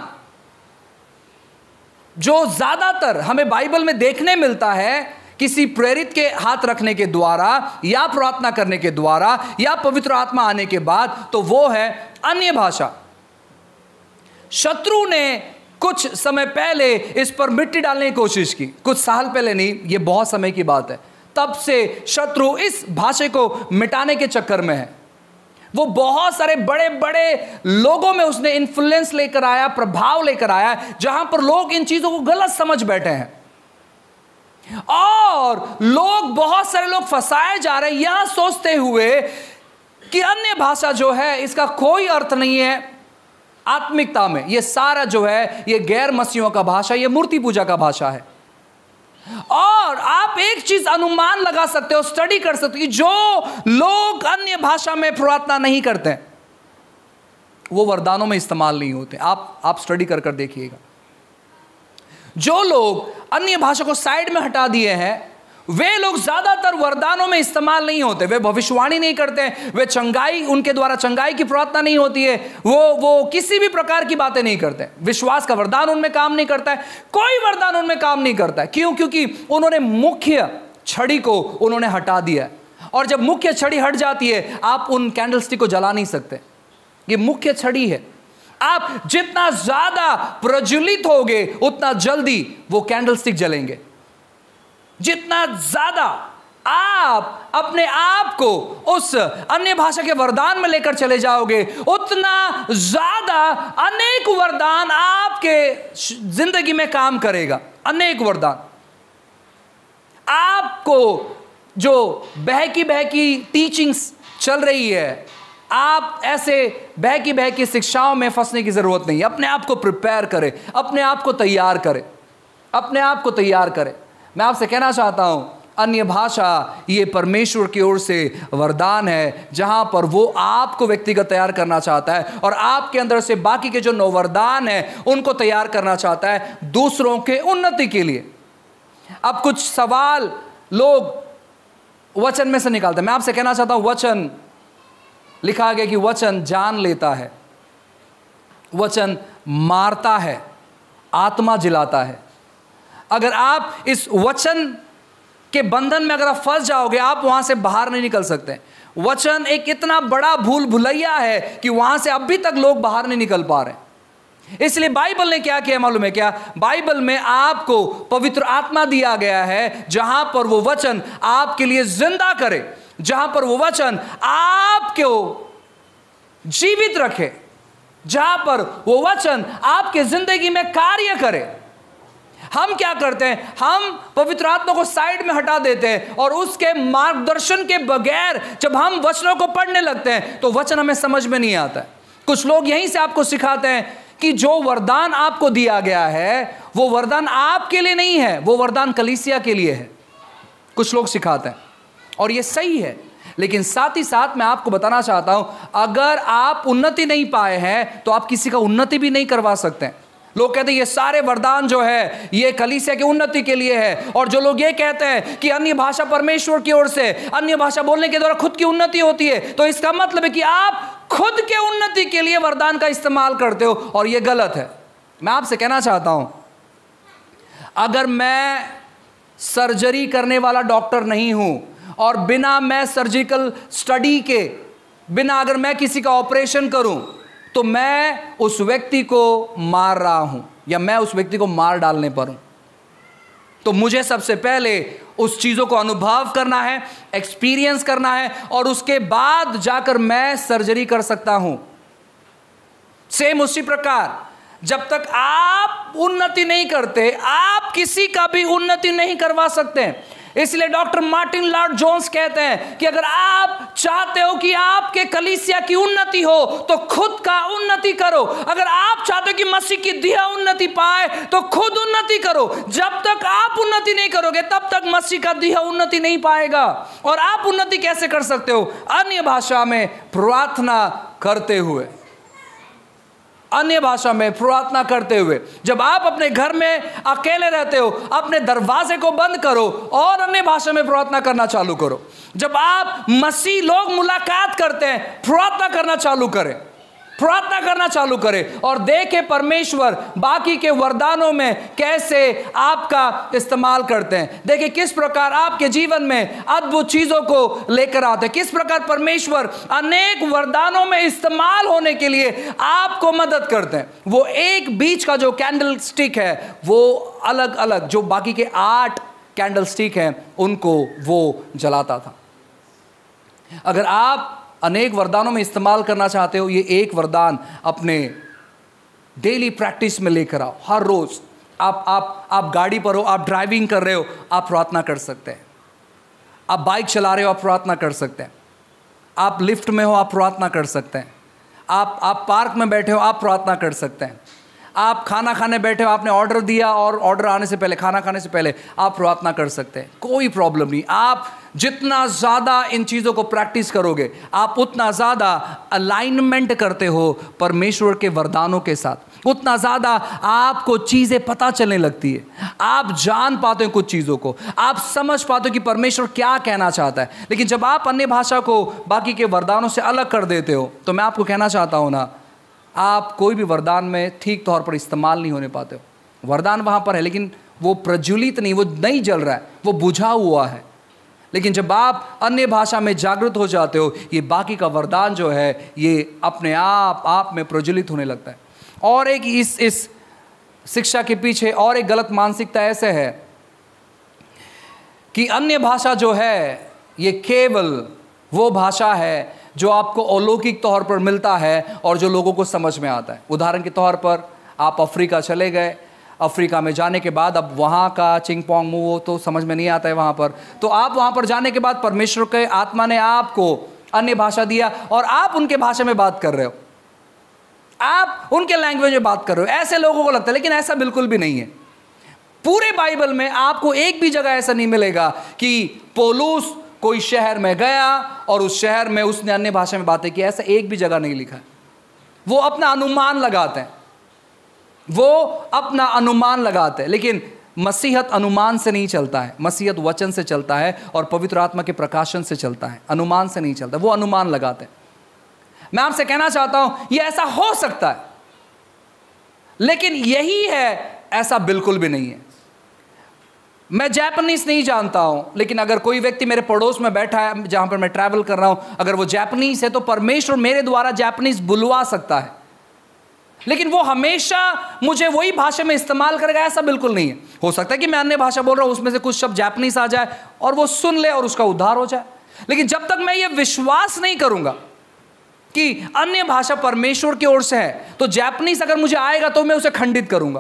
जो ज्यादातर हमें बाइबल में देखने मिलता है किसी प्रेरित के हाथ रखने के द्वारा या प्रार्थना करने के द्वारा या पवित्र आत्मा आने के बाद, तो वो है अन्य भाषा। शत्रु ने कुछ समय पहले इस पर मिट्टी डालने की कोशिश की, कुछ साल पहले नहीं, ये बहुत समय की बात है। तब से शत्रु इस भाषा को मिटाने के चक्कर में है। वो बहुत सारे बड़े बड़े लोगों में उसने इन्फ्लुएंस लेकर आया, प्रभाव लेकर आया, जहां पर लोग इन चीजों को गलत समझ बैठे हैं, और लोग, बहुत सारे लोग फंसाए जा रहे हैं यह सोचते हुए कि अन्य भाषा जो है इसका कोई अर्थ नहीं है आत्मिकता में। ये सारा जो है ये गैर मसीहों का भाषा, ये मूर्ति पूजा का भाषा है। और आप एक चीज अनुमान लगा सकते हो, स्टडी कर सकते हो कि जो लोग अन्य भाषा में प्रार्थना नहीं करते वो वरदानों में इस्तेमाल नहीं होते। आप स्टडी कर देखिएगा। जो लोग अन्य भाषा को साइड में हटा दिए हैं वे लोग ज्यादातर वरदानों में इस्तेमाल नहीं होते। वे भविष्यवाणी नहीं करते, वे चंगाई, उनके द्वारा चंगाई की प्रार्थना नहीं होती है, वो किसी भी प्रकार की बातें नहीं करते। विश्वास का वरदान उनमें काम नहीं करता है, कोई वरदान उनमें काम नहीं करता है। क्यों? क्योंकि उन्होंने मुख्य छड़ी को उन्होंने हटा दिया। और जब मुख्य छड़ी हट जाती है, आप उन कैंडलस्टिक को जला नहीं सकते। ये मुख्य छड़ी है। आप जितना ज्यादा प्रज्वलित होगे उतना जल्दी वो कैंडलस्टिक जलेंगे। जितना ज्यादा आप अपने आप को उस अन्य भाषा के वरदान में लेकर चले जाओगे, उतना ज्यादा अनेक वरदान आपके जिंदगी में काम करेगा। अनेक वरदान आपको, जो बहकी टीचिंग्स चल रही है, आप ऐसे बहकी शिक्षाओं में फंसने की जरूरत नहीं है। अपने आप को प्रिपेयर करें, अपने आप को तैयार करें, अपने आप को तैयार करें। मैं आपसे कहना चाहता हूं, अन्य भाषा ये परमेश्वर की ओर से वरदान है, जहां पर वो आपको व्यक्तिगत तैयार करना चाहता है और आपके अंदर से बाकी के जो 9 वरदान है उनको तैयार करना चाहता है दूसरों के उन्नति के लिए। अब कुछ सवाल लोग वचन में से निकालते हैं। मैं आपसे कहना चाहता हूं, वचन लिखा गया कि वचन जान लेता है, वचन मारता है, आत्मा जिलाता है। अगर आप इस वचन के बंधन में अगर आप फंस जाओगे, आप वहां से बाहर नहीं निकल सकते। वचन एक इतना बड़ा भूल भुलैया है कि वहां से अभी तक लोग बाहर नहीं निकल पा रहे। इसलिए बाइबल ने क्या किया मालूम है क्या? बाइबल में आपको पवित्र आत्मा दिया गया है, जहां पर वो वचन आपके लिए जिंदा करे, जहां पर वो वचन आपको जीवित रखे, जहां पर वो वचन आपके जिंदगी में कार्य करे। हम क्या करते हैं? हम पवित्र आत्मा को साइड में हटा देते हैं और उसके मार्गदर्शन के बगैर जब हम वचनों को पढ़ने लगते हैं तो वचन हमें समझ में नहीं आता है। कुछ लोग यहीं से आपको सिखाते हैं कि जो वरदान आपको दिया गया है वो वरदान आपके लिए नहीं है, वो वरदान कलीसिया के लिए है। कुछ लोग सिखाते हैं और ये सही है, लेकिन साथ ही साथ मैं आपको बताना चाहता हूं, अगर आप उन्नति नहीं पाए हैं तो आप किसी का उन्नति भी नहीं करवा सकते। लोग कहते हैं ये सारे वरदान जो है ये कलीसिया की उन्नति के लिए है, और जो लोग ये कहते हैं कि अन्य भाषा परमेश्वर की ओर से, अन्य भाषा बोलने के द्वारा खुद की उन्नति होती है, तो इसका मतलब है कि आप खुद के उन्नति के लिए वरदान का इस्तेमाल करते हो, और ये गलत है। मैं आपसे कहना चाहता हूं, अगर मैं सर्जरी करने वाला डॉक्टर नहीं हूं और बिना मैं सर्जिकल स्टडी के, बिना अगर मैं किसी का ऑपरेशन करूं तो मैं उस व्यक्ति को मार रहा हूं या मैं उस व्यक्ति को मार डालने पर हूं। तो मुझे सबसे पहले उस चीज़ों को अनुभव करना है, एक्सपीरियंस करना है, और उसके बाद जाकर मैं सर्जरी कर सकता हूं। सेम उसी प्रकार जब तक आप उन्नति नहीं करते, आप किसी का भी उन्नति नहीं करवा सकते। इसलिए डॉक्टर मार्टिन लॉर्ड जोन्स कहते हैं कि अगर आप चाहते हो कि आपके कलीसिया की उन्नति हो तो खुद का उन्नति करो। अगर आप चाहते हो कि मसीह की दिया उन्नति पाए तो खुद उन्नति करो। जब तक आप उन्नति नहीं करोगे तब तक मसीह का दिया उन्नति नहीं पाएगा। और आप उन्नति कैसे कर सकते हो? अन्य भाषा में प्रार्थना करते हुए, अन्य भाषा में प्रार्थना करते हुए। जब आप अपने घर में अकेले रहते हो, अपने दरवाजे को बंद करो और अन्य भाषा में प्रार्थना करना चालू करो। जब आप मसीह लोग मुलाकात करते हैं, प्रार्थना करना चालू करें, प्रार्थना करना चालू करें और देखें परमेश्वर बाकी के वरदानों में कैसे आपका इस्तेमाल करते हैं। देखिए किस प्रकार आपके जीवन में अद्भुत चीजों को लेकर आते हैं, किस प्रकार परमेश्वर अनेक वरदानों में इस्तेमाल होने के लिए आपको मदद करते हैं। वो एक बीच का जो कैंडल स्टिक है वो अलग अलग, जो बाकी के 8 कैंडल स्टिक हैं उनको वो जलाता था। अगर आप अनेक वरदानों में इस्तेमाल करना चाहते हो, ये एक वरदान अपने डेली प्रैक्टिस में लेकर आओ। हर रोज आप गाड़ी पर हो, आप ड्राइविंग कर रहे हो, आप प्रार्थना कर सकते हैं। आप बाइक चला रहे हो, आप प्रार्थना कर सकते हैं। आप लिफ्ट में हो, आप प्रार्थना कर सकते हैं। आप पार्क में बैठे हो, आप प्रार्थना कर सकते हैं। आप खाना खाने बैठे हो, आपने ऑर्डर दिया और ऑर्डर आने से पहले, खाना खाने से पहले आप प्रार्थना कर सकते हैं। कोई प्रॉब्लम नहीं। आप जितना ज़्यादा इन चीज़ों को प्रैक्टिस करोगे, आप उतना ज़्यादा अलाइनमेंट करते हो परमेश्वर के वरदानों के साथ, उतना ज़्यादा आपको चीज़ें पता चलने लगती है। आप जान पाते हो कुछ चीज़ों को, आप समझ पाते हो कि परमेश्वर क्या कहना चाहता है। लेकिन जब आप अन्य भाषा को बाकी के वरदानों से अलग कर देते हो, तो मैं आपको कहना चाहता हूँ ना, आप कोई भी वरदान में ठीक तौर पर इस्तेमाल नहीं होने पाते हो। वरदान वहाँ पर है लेकिन वो प्रज्वलित नहीं, वो नहीं जल रहा है, वो बुझा हुआ है। लेकिन जब आप अन्य भाषा में जागृत हो जाते हो, ये बाकी का वरदान जो है ये अपने आप में प्रज्वलित होने लगता है। और एक इस शिक्षा के पीछे और एक गलत मानसिकता ऐसे है कि अन्य भाषा जो है ये केवल वो भाषा है जो आपको अलौकिक तौर पर मिलता है और जो लोगों को समझ में आता है। उदाहरण के तौर पर आप अफ्रीका चले गए, अफ्रीका में जाने के बाद अब वहाँ का चिंग पोंग मुओ तो समझ में नहीं आता है वहाँ पर, तो आप वहाँ पर जाने के बाद परमेश्वर के आत्मा ने आपको अन्य भाषा दिया और आप उनके भाषा में बात कर रहे हो, आप उनके लैंग्वेज में बात कर रहे हो। ऐसे लोगों को लगता है, लेकिन ऐसा बिल्कुल भी नहीं है। पूरे बाइबल में आपको एक भी जगह ऐसा नहीं मिलेगा कि पौलुस कोई शहर में गया और उस शहर में उसने अन्य भाषा में बातें की। ऐसा एक भी जगह नहीं लिखा है। वो अपना अनुमान लगाते हैं, वो अपना अनुमान लगाते हैं। लेकिन मसीहत अनुमान से नहीं चलता है, मसीहत वचन से चलता है और पवित्र आत्मा के प्रकाशन से चलता है, अनुमान से नहीं चलता। वो अनुमान लगाते हैं। मैं आपसे कहना चाहता हूं ये ऐसा हो सकता है, लेकिन यही है ऐसा बिल्कुल भी नहीं है। मैं जापानीज नहीं जानता हूं, लेकिन अगर कोई व्यक्ति मेरे पड़ोस में बैठा है जहां पर मैं ट्रैवल कर रहा हूं, अगर वो जापानीज है तो परमेश्वर मेरे द्वारा जापानीज बुलवा सकता है। लेकिन वो हमेशा मुझे वही भाषा में इस्तेमाल करेगा ऐसा बिल्कुल नहीं है। हो सकता है कि मैं अन्य भाषा बोल रहा हूं, उसमें से कुछ शब्द जापानीज आ जाए और वो सुन ले और उसका उद्धार हो जाए। लेकिन जब तक मैं ये विश्वास नहीं करूंगा कि अन्य भाषा परमेश्वर की ओर से है, तो जापानीज अगर मुझे आएगा तो मैं उसे खंडित करूंगा।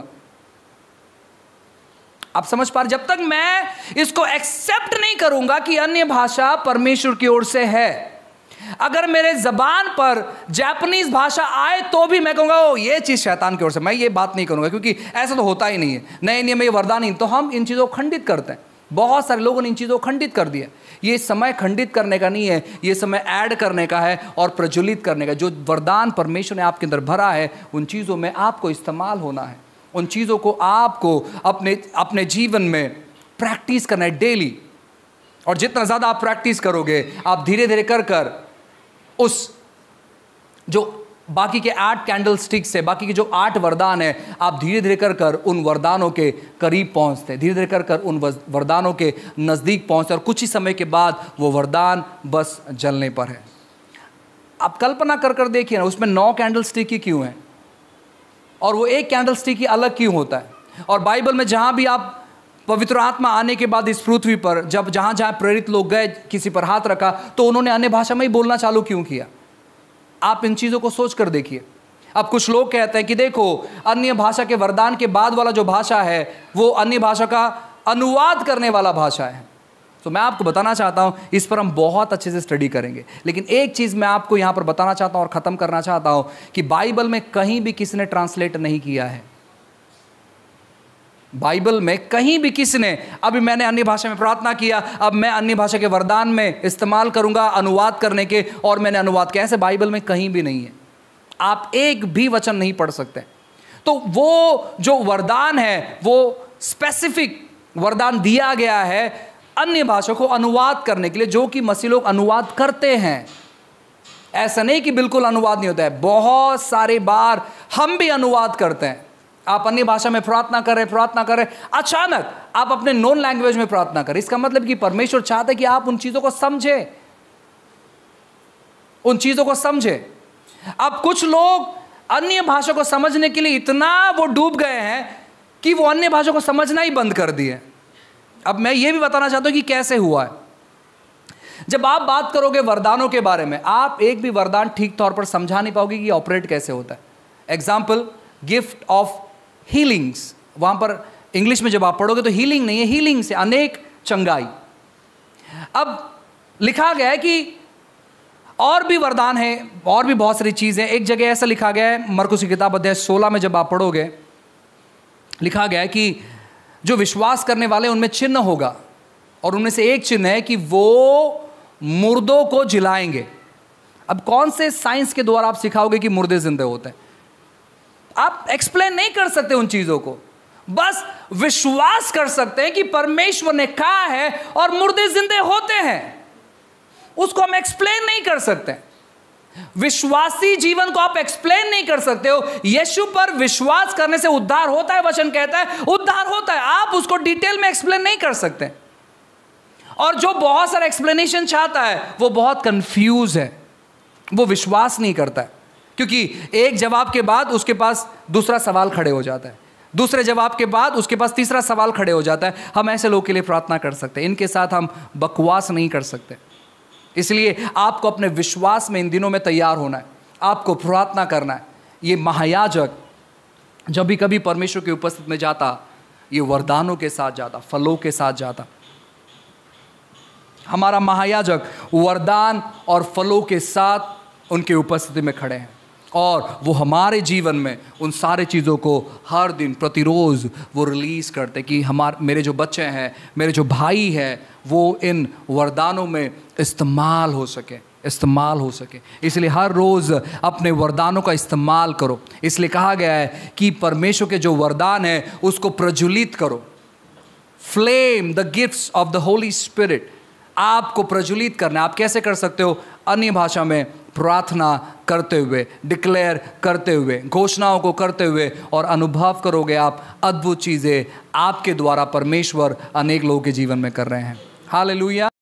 आप समझ पा रहे? जब तक मैं इसको एक्सेप्ट नहीं करूंगा कि अन्य भाषा परमेश्वर की ओर से है, अगर मेरे जबान पर जापानीज भाषा आए तो भी मैं कहूंगा ओ ये चीज शैतान की ओर से, मैं ये बात नहीं करूंगा, क्योंकि ऐसा तो होता ही नहीं है। नए नियम में ये वरदान नहीं, तो हम इन चीजों को खंडित करते हैं। बहुत सारे लोगों ने इन चीजों को खंडित कर दिया। ये समय खंडित करने का नहीं है, ये समय ऐड करने का है और प्रज्वलित करने का। जो वरदान परमेश्वर ने आपके अंदर भरा है, उन चीजों में आपको इस्तेमाल होना है। उन चीज़ों को आपको अपने जीवन में प्रैक्टिस करना है डेली। और जितना ज़्यादा आप प्रैक्टिस करोगे, आप धीरे धीरे कर उस जो बाकी के 8 कैंडल स्टिक से, बाकी के जो 8 वरदान है, आप धीरे धीरे कर उन वरदानों के करीब पहुंचते हैं, धीरे धीरे कर उन वरदानों के नज़दीक पहुंचते हैं और कुछ ही समय के बाद वो वरदान बस जलने पर है। आप कल्पना कर देखिए ना, उसमें 9 कैंडल स्टिक ही क्यों हैं और वो एक कैंडल स्टिक ही अलग क्यों होता है। और बाइबल में जहाँ भी आप पवित्र आत्मा आने के बाद इस पृथ्वी पर जब जहाँ प्रेरित लोग गए, किसी पर हाथ रखा तो उन्होंने अन्य भाषा में ही बोलना चालू क्यों किया? आप इन चीज़ों को सोच कर देखिए। अब कुछ लोग कहते हैं कि देखो अन्य भाषा के वरदान के बाद वाला जो भाषा है वो अन्य भाषा का अनुवाद करने वाला भाषा है। तो मैं आपको बताना चाहता हूं, इस पर हम बहुत अच्छे से स्टडी करेंगे, लेकिन एक चीज़ मैं आपको यहां पर बताना चाहता हूं और ख़त्म करना चाहता हूं कि बाइबल में कहीं भी किसी ने ट्रांसलेट नहीं किया है। बाइबल में कहीं भी किसी ने, अभी मैंने अन्य भाषा में प्रार्थना किया, अब मैं अन्य भाषा के वरदान में इस्तेमाल करूंगा अनुवाद करने के, और मैंने अनुवाद किया, ऐसे बाइबल में कहीं भी नहीं है। आप एक भी वचन नहीं पढ़ सकते। तो वो जो वरदान है, वो स्पेसिफिक वरदान दिया गया है अन्य भाषा को अनुवाद करने के लिए, जो कि मसीह लोग अनुवाद करते हैं। ऐसा नहीं कि बिल्कुल अनुवाद नहीं होता है, बहुत सारे बार हम भी अनुवाद करते हैं। आप अन्य भाषा में प्रार्थना करें, अचानक आप अपने नॉन लैंग्वेज में प्रार्थना करें, इसका मतलब कि परमेश्वर चाहता है कि आप उन चीजों को समझें, उन चीजों को समझें। अब कुछ लोग अन्य भाषा को समझने के लिए इतना वो डूब गए हैं कि वो अन्य भाषा को समझना ही बंद कर दिए। अब मैं ये भी बताना चाहता हूं कि कैसे हुआ है। जब आप बात करोगे वरदानों के बारे में, आप एक भी वरदान ठीक तौर पर समझा नहीं पाओगे कि ऑपरेट कैसे होता है। एग्जाम्पल, गिफ्ट ऑफ हीलिंग्स, वहां पर इंग्लिश में जब आप पढ़ोगे तो हीलिंग नहीं है, हीलिंग से अनेक चंगाई। अब लिखा गया है कि और भी वरदान है, और भी बहुत सारी चीजें। एक जगह ऐसा लिखा गया है, मरकुस की किताब अध्याय 16 में जब आप पढ़ोगे, लिखा गया है कि जो विश्वास करने वाले उनमें चिन्ह होगा, और उनमें से एक चिन्ह है कि वो मुर्दों को जिलाएंगे। अब कौन से साइंस के द्वारा आप सिखाओगे कि मुर्दे जिंदे होते हैं? आप एक्सप्लेन नहीं कर सकते उन चीजों को, बस विश्वास कर सकते हैं कि परमेश्वर ने कहा है और मुर्दे जिंदे होते हैं। उसको हम एक्सप्लेन नहीं कर सकते। विश्वासी जीवन को आप एक्सप्लेन नहीं कर सकते हो। यीशु पर विश्वास करने से उद्धार होता है, वचन कहता है उद्धार होता है। आप उसको डिटेल में एक्सप्लेन नहीं कर सकते। और जो बहुत सारा एक्सप्लेनेशन चाहता है वो बहुत कंफ्यूज है, वो विश्वास नहीं करता है, क्योंकि एक जवाब के बाद उसके पास दूसरा सवाल खड़े हो जाता है, दूसरे जवाब के बाद उसके पास तीसरा सवाल खड़े हो जाता है। हम ऐसे लोगों के लिए प्रार्थना कर सकते हैं, इनके साथ हम बकवास नहीं कर सकते। इसलिए आपको अपने विश्वास में इन दिनों में तैयार होना है, आपको प्रार्थना करना है। ये महायाजक जब भी कभी परमेश्वर की उपस्थिति में जाता, ये वरदानों के साथ जाता, फलों के साथ जाता। हमारा महायाजक वरदान और फलों के साथ उनके उपस्थिति में खड़े हैं, और वो हमारे जीवन में उन सारे चीज़ों को हर दिन प्रतिरोज़ वो रिलीज़ करते कि मेरे जो बच्चे हैं, मेरे जो भाई हैं, वो इन वरदानों में इस्तेमाल हो सके। इसलिए हर रोज़ अपने वरदानों का इस्तेमाल करो। इसलिए कहा गया है कि परमेश्वर के जो वरदान है उसको प्रज्वलित करो। Flame the gifts of the Holy Spirit, आपको प्रज्वलित करना। आप कैसे कर सकते हो? अन्य भाषा में प्रार्थना करते हुए, डिक्लेयर करते हुए, घोषणाओं को करते हुए, और अनुभव करोगे आप अद्भुत चीज़ें आपके द्वारा परमेश्वर अनेक लोगों के जीवन में कर रहे हैं। हालेलुया।